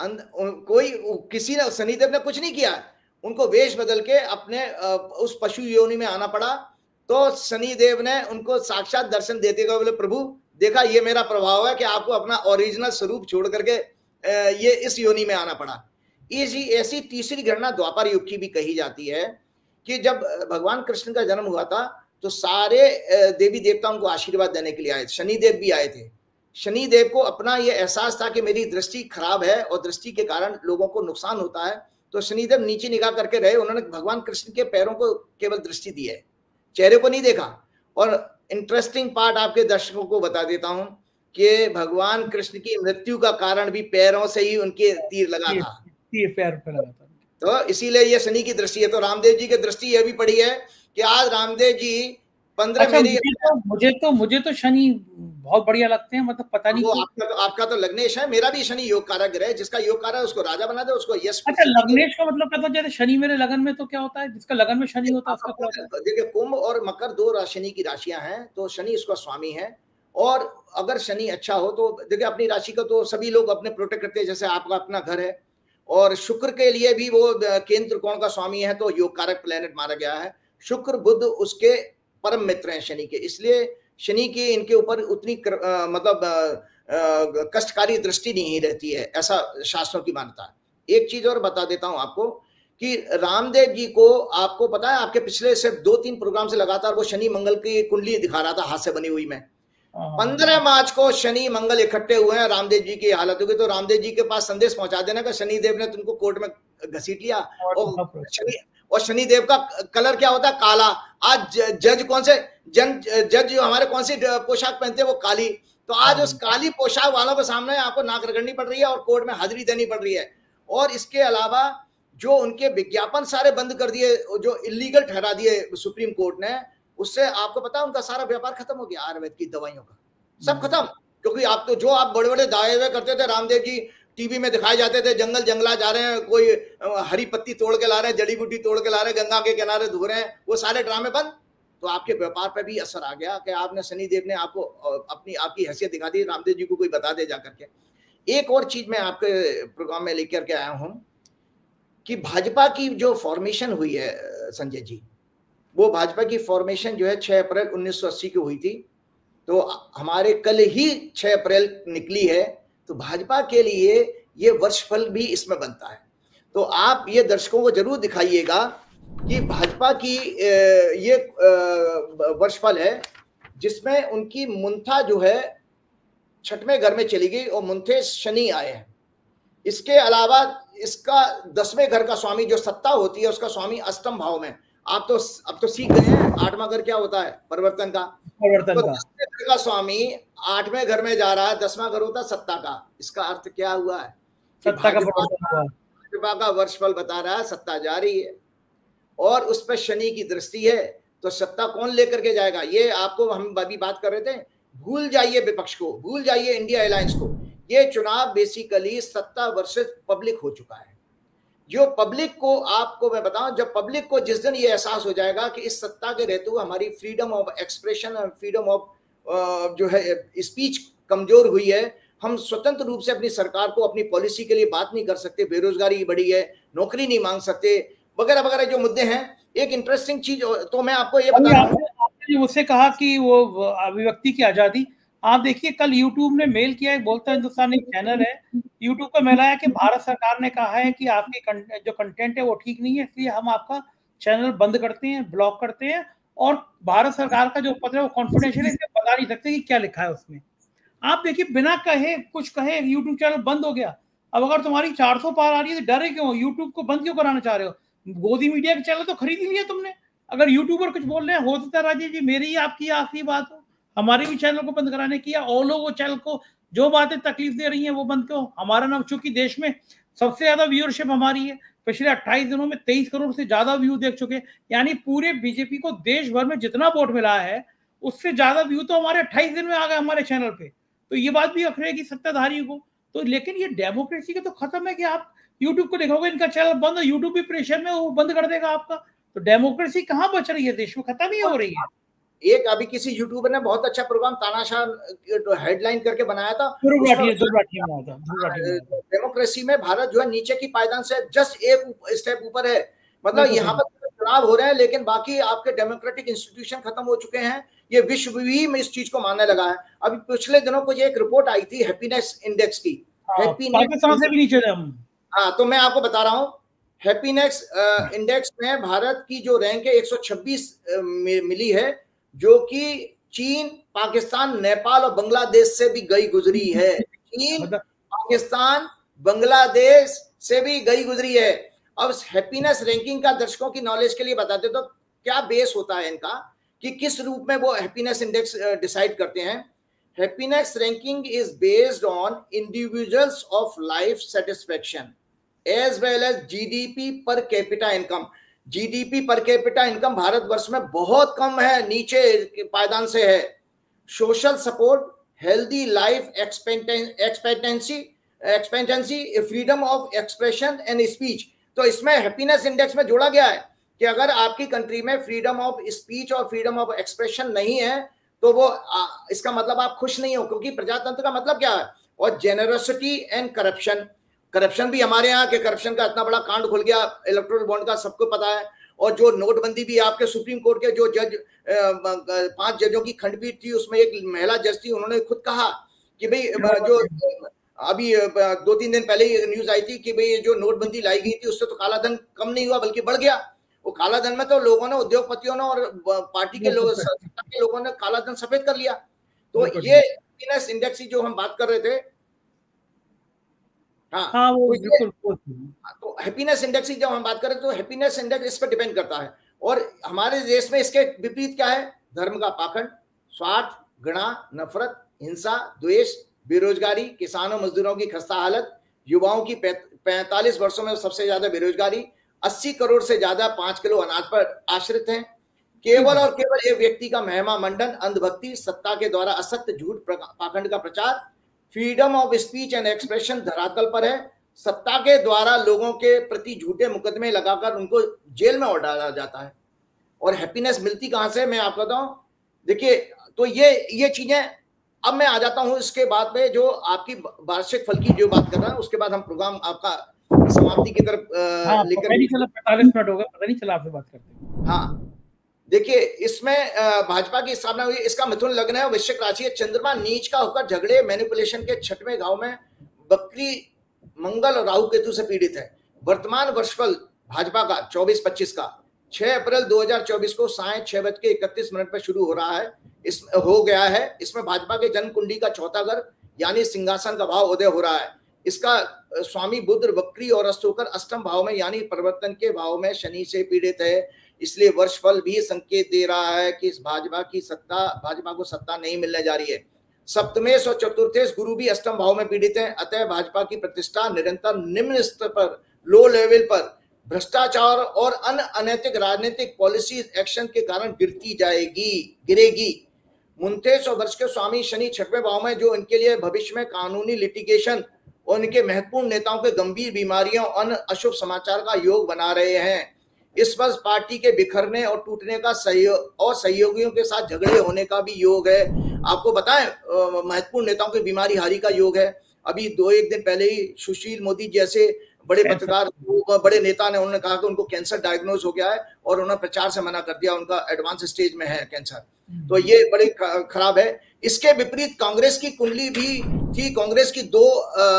कोई किसी ने, शनिदेव ने कुछ नहीं किया, उनको वेश बदल के अपने उस पशु योनि में आना पड़ा। तो शनिदेव ने उनको साक्षात दर्शन देते हुए बोले प्रभु देखा, ये मेरा प्रभाव है कि आपको अपना ओरिजिनल स्वरूप छोड़ करके ये इस योनि में आना पड़ा। इसी ऐसी तीसरी घटना द्वापर युग की भी कही जाती है कि जब भगवान कृष्ण का जन्म हुआ था तो सारे देवी देवता उनको आशीर्वाद देने के लिए आए थे, शनिदेव भी आए थे। शनिदेव को अपना ये एहसास था कि मेरी दृष्टि खराब है और दृष्टि के कारण लोगों को नुकसान होता है, तो शनिदेव नीचे निगाह करके रहे, उन्होंने भगवान कृष्ण के पैरों को केवल दृष्टि दी है, चेहरे को नहीं देखा। और इंटरेस्टिंग पार्ट आपके दर्शकों को बता देता हूं कि भगवान कृष्ण की मृत्यु का कारण भी पैरों से ही उनके तीर लगा था, तीर पैर पे लगा था, तो इसीलिए ये शनि की दृष्टि है। तो रामदेव जी की दृष्टि यह भी पड़ी है कि आज रामदेव जी पंद्रह अच्छा, मेरी मुझे तो मुझे तो मुझे तो शनि बहुत बढ़िया लगते हैं, मतलब पता नहीं वो आपका तो आपका तो लग्नेश है, मेरा भी शनि योग कारक ग्रह, जिसका योग कारक उसको राजा बना दे, उसको यश। अच्छा, लग्नेश का मतलब क्या था? जैसे शनि मेरे लगन में तो क्या होता है, जिसका लगन में शनि होता है उसका क्या होता है? देखिए, कुंभ और मकर दो शनि की राशियां हैं, तो शनि इसका स्वामी है, और अगर शनि अच्छा हो तो देखिए अपनी राशि का तो सभी लोग अपने प्रोटेक्ट करते हैं, जैसे आपका अपना घर है, और शुक्र के लिए भी वो केंद्र त्रिकोण का स्वामी है, तो योग कारक प्लेनेट मारा गया है। शुक्र बुध उसके परम मित्र हैं शनि के, इसलिए शनि की इनके ऊपर उतनी आ, मतलब कष्टकारी दृष्टि नहीं रहती है, ऐसा शास्त्रों की मान्यता है। एक चीज और बता देता हूं आपको कि रामदेव जी को, आपको पता है आपके पिछले सिर्फ दो तीन प्रोग्राम से लगातार वो शनि मंगल की कुंडली दिखा रहा था हाथ से बनी हुई में। पंद्रह मार्च को शनि मंगल इकट्ठे हुए हैं, रामदेव जी की हालत होगी, तो रामदेव जी के पास संदेश पहुंचा देना का शनिदेव ने तुमको कोर्ट में घसीट लिया। और शनि और शनिदेव का कलर क्या होता है? काला। आज जज कौन से जन जज जो हमारे कौन सी पोशाक पहनते हैं? वो काली। तो आज उस काली पोशाक वालों के सामने आपको नाक रगड़नी पड़ रही है और कोर्ट में हाजिरी देनी पड़ रही है। और इसके अलावा जो उनके विज्ञापन सारे बंद कर दिए, जो इलीगल ठहरा दिए सुप्रीम कोर्ट ने, उससे आपको पता है उनका सारा व्यापार खत्म हो गया। आयुर्वेद की दवाइयों का सब खत्म। क्योंकि आप तो जो आप बड़े बड़े दावे करते थे, रामदेव जी टीवी में दिखाए जाते थे, जंगल जंगला जा रहे हैं, कोई हरी पत्ती तोड़ के ला रहे हैं, जड़ी बूटी तोड़ के ला रहे हैं, गंगा के किनारे धो रहे हैं, वो सारे ड्रामे बंद। तो आपके व्यापार पे भी असर आ गया कि आपने, शनिदेव ने आपको अपनी आपकी हैसियत दिखा दी। रामदेव जी को कोई बता दे जाकर के। एक और चीज मैं आपके प्रोग्राम में लेकर के आया हूं कि भाजपा की जो फॉर्मेशन हुई है संजय जी, वो भाजपा की फॉर्मेशन जो है छह अप्रैल उन्नीस सौ अस्सी की हुई थी। तो हमारे कल ही छह अप्रैल निकली है। तो भाजपा के लिए ये वर्षफल भी इसमें बनता है। तो आप ये दर्शकों को जरूर दिखाइएगा कि भाजपा की ये वर्षफल है, जिसमें उनकी मुंथा जो है छठवें घर में चली गई और मुंथे शनि आए हैं। इसके अलावा इसका दसवें घर का स्वामी जो सत्ता होती है, उसका स्वामी अष्टम भाव में। आप तो अब तो सीख गए हैं आठवां घर क्या होता है, परिवर्तन का। परिवर्तन तो का दसवें घर का स्वामी आठवें घर में जा रहा है, दसवां घर होता है सत्ता का। इसका अर्थ क्या हुआ है? सत्ता का परिवर्तन। भाजपा का वर्षफल बता रहा है सत्ता जा रही है और उस पर शनि की दृष्टि है। तो सत्ता कौन लेकर के जाएगा? ये आपको हम अभी बात कर रहे थे, भूल जाइए विपक्ष को, भूल जाइए इंडिया अलायंस को। ये चुनाव बेसिकली सत्ता वर्सेस पब्लिक हो चुका है। जो पब्लिक को, आपको मैं बताऊं, जब पब्लिक को जिस दिन ये एहसास हो जाएगा कि इस सत्ता के रहते हुए हमारी फ्रीडम ऑफ एक्सप्रेशन और फ्रीडम ऑफ जो है स्पीच कमजोर हुई है, हम स्वतंत्र रूप से अपनी सरकार को अपनी पॉलिसी के लिए बात नहीं कर सकते, बेरोजगारी बढ़ी है, नौकरी नहीं मांग सकते, वगैरह वगैरह जो मुद्दे हैं। एक इंटरेस्टिंग चीज तो मैं आपको ये बता रहा हूँ, आपने मुझसे कहा कि वो अभिव्यक्ति की आजादी, आप देखिए कल यूट्यूब ने मेल किया है, बोलता हिंदुस्तान एक चैनल है, यूट्यूब का मेल आया कि भारत सरकार ने कहा है कि आपकी जो कंटेंट है वो ठीक नहीं है, इसलिए हम आपका चैनल बंद करते हैं, ब्लॉक करते हैं। और भारत सरकार का जो पत्र है वो कॉन्फिडेंशियल है, इसलिए बता नहीं सकते कि क्या लिखा है उसमें। आप देखिए बिना कहे कुछ कहे यूट्यूब चैनल बंद हो गया। अब अगर तुम्हारी चार सौ पार आ रही है तो डरे क्यों? यूट्यूब को बंद क्यों कराना चाह रहे हो? गोदी मीडिया के चैनल तो खरीद ही लिया तुमने। अगर यूट्यूबर कुछ बोल रहे हैं, हो सकता है राजीव जी मेरी आपकी आखिरी बात हो, हमारे भी चैनल को बंद कराने की, और लोग वो चैनल को जो बातें तकलीफ दे रही हैं वो बंद क्यों? हमारा नाम, चूंकि देश में सबसे ज्यादा व्यूअरशिप हमारी है, पिछले अट्ठाईस दिनों में तेईस करोड़ से ज्यादा व्यू देख चुके, यानी पूरे बीजेपी को देश भर में जितना वोट मिला है उससे ज्यादा व्यू तो हमारे अट्ठाईस दिन में आ गए हमारे चैनल पे। तो ये बात भी अखरेगी सत्ताधारी को। तो लेकिन ये डेमोक्रेसी का तो खत्म है कि आप यूट्यूब को देखोगे इनका चैनल बंद, यूट्यूब भी प्रेशर में वो बंद कर देगा आपका। तो डेमोक्रेसी कहाँ बच रही है देश में? खत्म ही हो रही है। एक अभी किसी यूट्यूबर ने बहुत अच्छा प्रोग्राम तानाशाह हेडलाइन करके बनाया था, डेमोक्रेसी में भारत जो है नीचे की पायदान से जस्ट एक स्टेप ऊपर है। मतलब यहाँ पर चुनाव हो रहे हैं लेकिन बाकी आपके डेमोक्रेटिक इंस्टीट्यूशन खत्म हो चुके हैं। ये विश्व भी में इस चीज को मानने लगा है। अभी पिछले दिनों को ये एक रिपोर्ट आई थी हैप्पीनेस इंडेक्स की, पाकिस्तान से भी नीचे थे हम। हाँ, तो मैं आपको बता रहा हूँ, हैप्पीनेस इंडेक्स में भारत की जो रैंक है एक सौ छब्बीस मिली है, जो कि चीन, पाकिस्तान, नेपाल और बांग्लादेश से भी गई गुजरी है। चीन, पाकिस्तान, बांग्लादेश से भी गई गुजरी है। अब हैप्पीनेस रैंकिंग का दर्शकों की नॉलेज के लिए बताते तो क्या बेस होता है इनका, कि किस रूप में वो हैप्पीनेस इंडेक्स डिसाइड करते हैं। Happiness ranking is based on individuals of life satisfaction as well as GDP per capita income. GDP per capita income Bharatvarsh में बहुत कम है, नीचे पायदान से है। Social support, healthy life expectancy expectancy freedom of expression and speech. तो इसमें हैप्पीनेस इंडेक्स में जोड़ा गया है कि अगर आपकी कंट्री में फ्रीडम ऑफ स्पीच और फ्रीडम ऑफ एक्सप्रेशन नहीं है तो वो आ, इसका मतलब आप खुश नहीं हो, क्योंकि प्रजातंत्र का मतलब क्या है। और जेनरोसिटी एंड करप्शन, करप्शन भी हमारे यहाँ के करप्शन का इतना बड़ा कांड खुल गया इलेक्टोरल बॉन्ड का, सबको पता है। और जो नोटबंदी भी आपके सुप्रीम कोर्ट के जो जज, पांच जजों की खंडपीठ थी, उसमें एक महिला जज थी, उन्होंने खुद कहा कि भाई जो अभी दो तीन दिन पहले ही न्यूज आई थी कि भाई जो नोटबंदी लाई गई थी उससे तो काला धन कम नहीं हुआ बल्कि बढ़ गया। वो काला धन में तो लोगों ने, उद्योगपतियों ने और पार्टी के लोग, सत्ता के लोगों ने काला धन सफेद कर लिया। तो ये हैप्पीनेस इंडेक्स जो हम बात कर रहे थे, हाँ, हाँ वो बिल्कुल। तो हैप्पीनेस इंडेक्स की जब हम बात करें तो हैप्पीनेस इंडेक्स इस पर डिपेंड करता है। और हमारे देश में इसके विपरीत क्या है? धर्म का पाखंड, स्वार्थ, घृणा, नफरत, हिंसा, द्वेष, बेरोजगारी, किसानों मजदूरों की खस्ता हालत, युवाओं की पैंतालीस वर्षों में सबसे ज्यादा बेरोजगारी, अस्सी करोड़ से ज्यादा पांच किलो अनाज पर आश्रित हैं। केवल और केवल एक व्यक्ति का महिमा मंडन, अंधभक्ति, सत्ता के द्वारा असत्य, झूठ, पाखंड का प्रचार, freedom of speech and expression धरातल पर है। सत्ता के द्वारा लोगों के प्रति झूठे मुकदमे लगाकर उनको जेल में और डाला जाता है। और हैप्पीनेस मिलती कहां से, मैं आपको बताऊं। देखिए, तो ये ये चीजें, अब मैं आ जाता हूं इसके बाद में जो आपकी वार्षिक फल की जो बात कर रहा है, उसके बाद हम प्रोग्राम आपका समाप्ति की तरफ हाँ, लेकर पैंतालीस मिनट होगा, पता नहीं चला आपसे बात करते। हाँ, देखिए, इसमें भाजपा की स्थापना हुई, इसका मिथुन लग्न है, वृश्चिक राशि है, चंद्रमा नीच का होकर झगड़े मैनिपुलेशन के छठवें घाव में बकरी मंगल और राहु केतु से पीड़ित है। वर्तमान वर्षफल भाजपा का चौबीस पच्चीस का छह अप्रैल दो हज़ार चौबीस को साय छह बज के इकतीस मिनट पर शुरू हो रहा है, इस हो गया है। इसमें भाजपा के जन्म कुंडली का चौथा घर यानी सिंहासन का भाव उदय हो रहा है। इसका स्वामी बुध बकरी और अस्त होकर अष्टम भाव में यानी परिवर्तन के भाव में शनि से पीड़ित है। इसलिए वर्षफल भी संकेत दे रहा है कि इस भाजपा की सत्ता भाजपा को सत्ता नहीं मिलने जा रही है। सप्तमेश और चतुर्थेश गुरु भी अष्टम भाव में पीड़ित हैं, अतः भाजपा की प्रतिष्ठा निरंतर निम्न स्तर पर, लो लेवल पर भ्रष्टाचार और अन्य अनैतिक राजनीतिक पॉलिसी एक्शन के कारण गिरती जाएगी गिरेगी। मुंतेश और वर्ष के स्वामी शनि छठवें भाव में, जो इनके लिए भविष्य में कानूनी लिटिगेशन और इनके महत्वपूर्ण नेताओं के गंभीर बीमारियों और अशुभ समाचार का योग बना रहे हैं। इस वर्ष पार्टी के बिखरने और टूटने का सहयोग और सहयोगियों के साथ झगड़े होने का भी योग है। आपको बताएं, महत्वपूर्ण नेताओं की बीमारी हारी का योग है। अभी दो एक दिन पहले ही सुशील मोदी जैसे बड़े पत्रकार, बड़े नेता ने, उन्होंने कहा कि उनको कैंसर डायग्नोज हो गया है और उन्होंने प्रचार से मना कर दिया, उनका एडवांस स्टेज में है कैंसर। तो ये बड़े खराब है। इसके विपरीत कांग्रेस की कुंडली भी थी। कांग्रेस की दो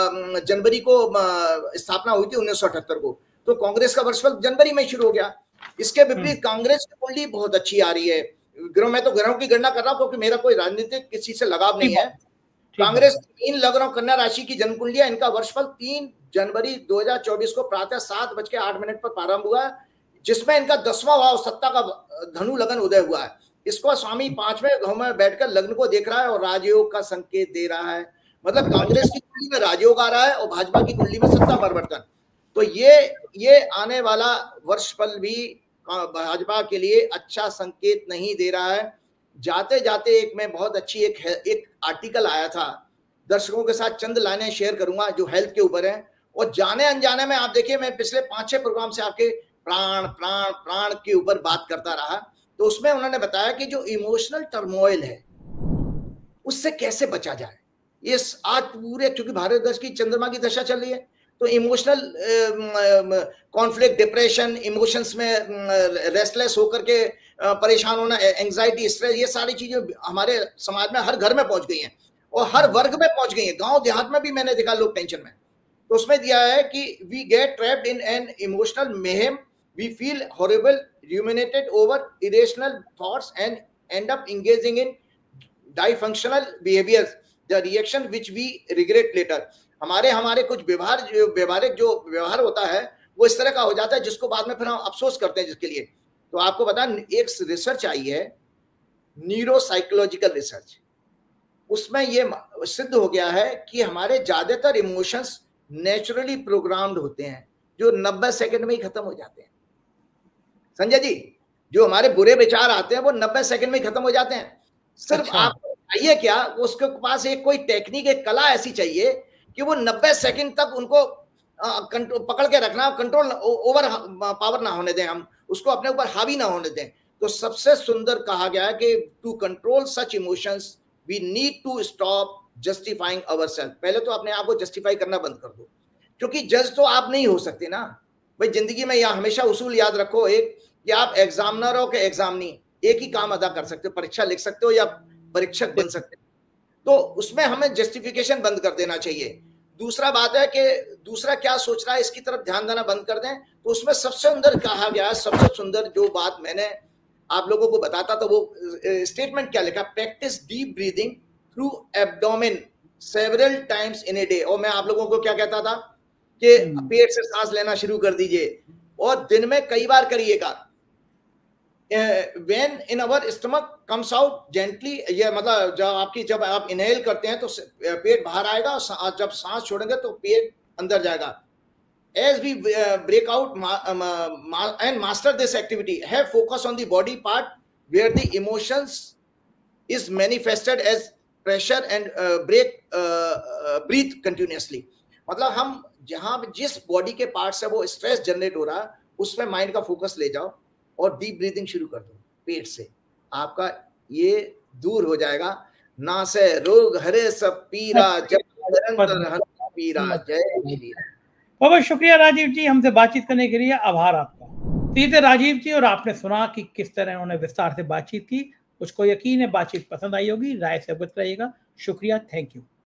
जनवरी को स्थापना हुई थी उन्नीस सौ अठहत्तर को, तो कांग्रेस का वर्षफल जनवरी में शुरू हो गया। इसके विपरीत कांग्रेस की कुंडली बहुत अच्छी आ रही है। ग्रह, मैं तो ग्रहों की गणना कर रहा हूं क्योंकि मेरा कोई राजनीतिक किसी से लगाव नहीं है। कांग्रेस तीन लग्नों कन्या राशि की जन्म कुंडली है। इनका वर्षफल तीन जनवरी दो हज़ार चौबीस को प्रातः सात बज के आठ मिनट पर प्रारंभ हुआ, जिसमें इनका दसवां भाव सत्ता का धनु लगन उदय हुआ है। इसको स्वामी पांचवें भाव में बैठकर लग्न को देख रहा है और राजयोग का संकेत दे रहा है। मतलब कांग्रेस की कुंडली में राजयोग आ रहा है और भाजपा की कुंडली में सत्ता परिवर्तन। तो ये ये आने वाला वर्षफल भी भाजपा के लिए अच्छा संकेत नहीं दे रहा है। जाते जाते एक मैं बहुत अच्छी एक एक आर्टिकल आया था, दर्शकों के साथ चंद लाइनें शेयर करूंगा जो हेल्थ के ऊपर है। और जाने अनजाने में आप देखिए, मैं पिछले पांच छह प्रोग्राम से आपके प्राण प्राण प्राण के ऊपर बात करता रहा, तो उसमें उन्होंने बताया कि जो इमोशनल टर्मोइल है उससे कैसे बचा जाए। ये आज पूरे, क्योंकि भारत देश की चंद्रमा की दशा चल रही है, तो इमोशनल कॉन्फ्लिक्ट, डिप्रेशन, इमोशंस में रेस्टलेस होकर के परेशान होना, एंजाइटी, स्ट्रेस, ये सारी चीजें हमारे समाज में हर घर में पहुंच गई हैं और हर वर्ग में पहुंच गई हैं। गांव देहात में भी मैंने देखा लोग टेंशन में। तो उसमें दिया है कि we get trapped in an emotional mayhem, we feel horrible, ruminated over irrational thoughts and end up engaging in dysfunctional behaviors, the reaction which we regret later। हमारे हमारे कुछ व्यवहार जो व्यवहारिक जो व्यवहार होता है वो इस तरह का हो जाता है जिसको बाद में फिर हम अफसोस करते हैं जिसके लिए। तो आपको पता है, एक रिसर्च आई है, न्यूरोसाइकोलॉजिकल रिसर्च, उसमें ये सिद्ध हो गया है कि हमारे ज्यादातर इमोशंस नेचुरली प्रोग्राम्ड होते हैं जो नब्बे सेकंड में ही खत्म हो जाते हैं। संजय जी, जो हमारे बुरे विचार आते हैं वो नब्बे सेकंड में खत्म हो जाते हैं। सिर्फ अच्छा। आपको चाहिए क्या, उसके पास एक कोई टेक्निक, एक कला ऐसी चाहिए कि वो नब्बे सेकंड तक उनको कंट्रोल पकड़ के रखना, कंट्रोल ओवर पावर ना होने दें, हम उसको अपने ऊपर हावी ना होने दें। तो सबसे सुंदर कहा गया है कि to control such emotions we need to stop justifying ourselves. पहले तो अपने आप को जस्टिफाई करना बंद कर दो, क्योंकि जज तो आप नहीं हो सकते ना भाई। जिंदगी में यह हमेशा उसूल याद रखो एक, कि आप एग्जामिनर हो कि एग्जामिनी, एक ही काम अदा कर सकते हो, परीक्षा लिख सकते हो या परीक्षक बन सकते हो। तो उसमें हमें जस्टिफिकेशन बंद कर देना चाहिए। दूसरा बात है कि दूसरा क्या सोच रहा है इसकी तरफ ध्यान देना बंद कर दें। तो उसमें सबसे सुंदर कहा गया है, सबसे सुंदर जो बात मैंने आप लोगों को बताता था वो स्टेटमेंट क्या लिखा, practice deep breathing through abdomen several times in a day. और मैं आप लोगों को क्या कहता था कि पेट से सांस लेना शुरू कर दीजिए और दिन में कई बार करिएगा। When in our stomach comes out gently, ये मतलब जब आपकी जब आप इनहेल करते हैं तो पेट बाहर आएगा और जब सांस छोड़ेंगे तो पेट अंदर जाएगा। As we uh, break out ma- um, uh, ma- and master this activity, have focus on the body part where the emotions is manifested as pressure and uh, break uh, uh, breathe continuously। मतलब हम जहां जिस body के part से वो stress generate हो रहा है उसमें माइंड का फोकस ले जाओ और डीप ब्रीदिंग शुरू कर दो पेट से, आपका ये दूर हो जाएगा। ना से रोग हरे सब पीरा, जब निरंतर हर पीरा। जय श्री राम। बहुत शुक्रिया राजीव जी हमसे बातचीत करने के लिए, आभार आपका। तो ये थे राजीव जी और आपने सुना कि किस तरह उन्होंने विस्तार से बातचीत की। मुझको यकीन है बातचीत पसंद आई होगी। राय से अवगत रहिएगा। शुक्रिया, थैंक यू।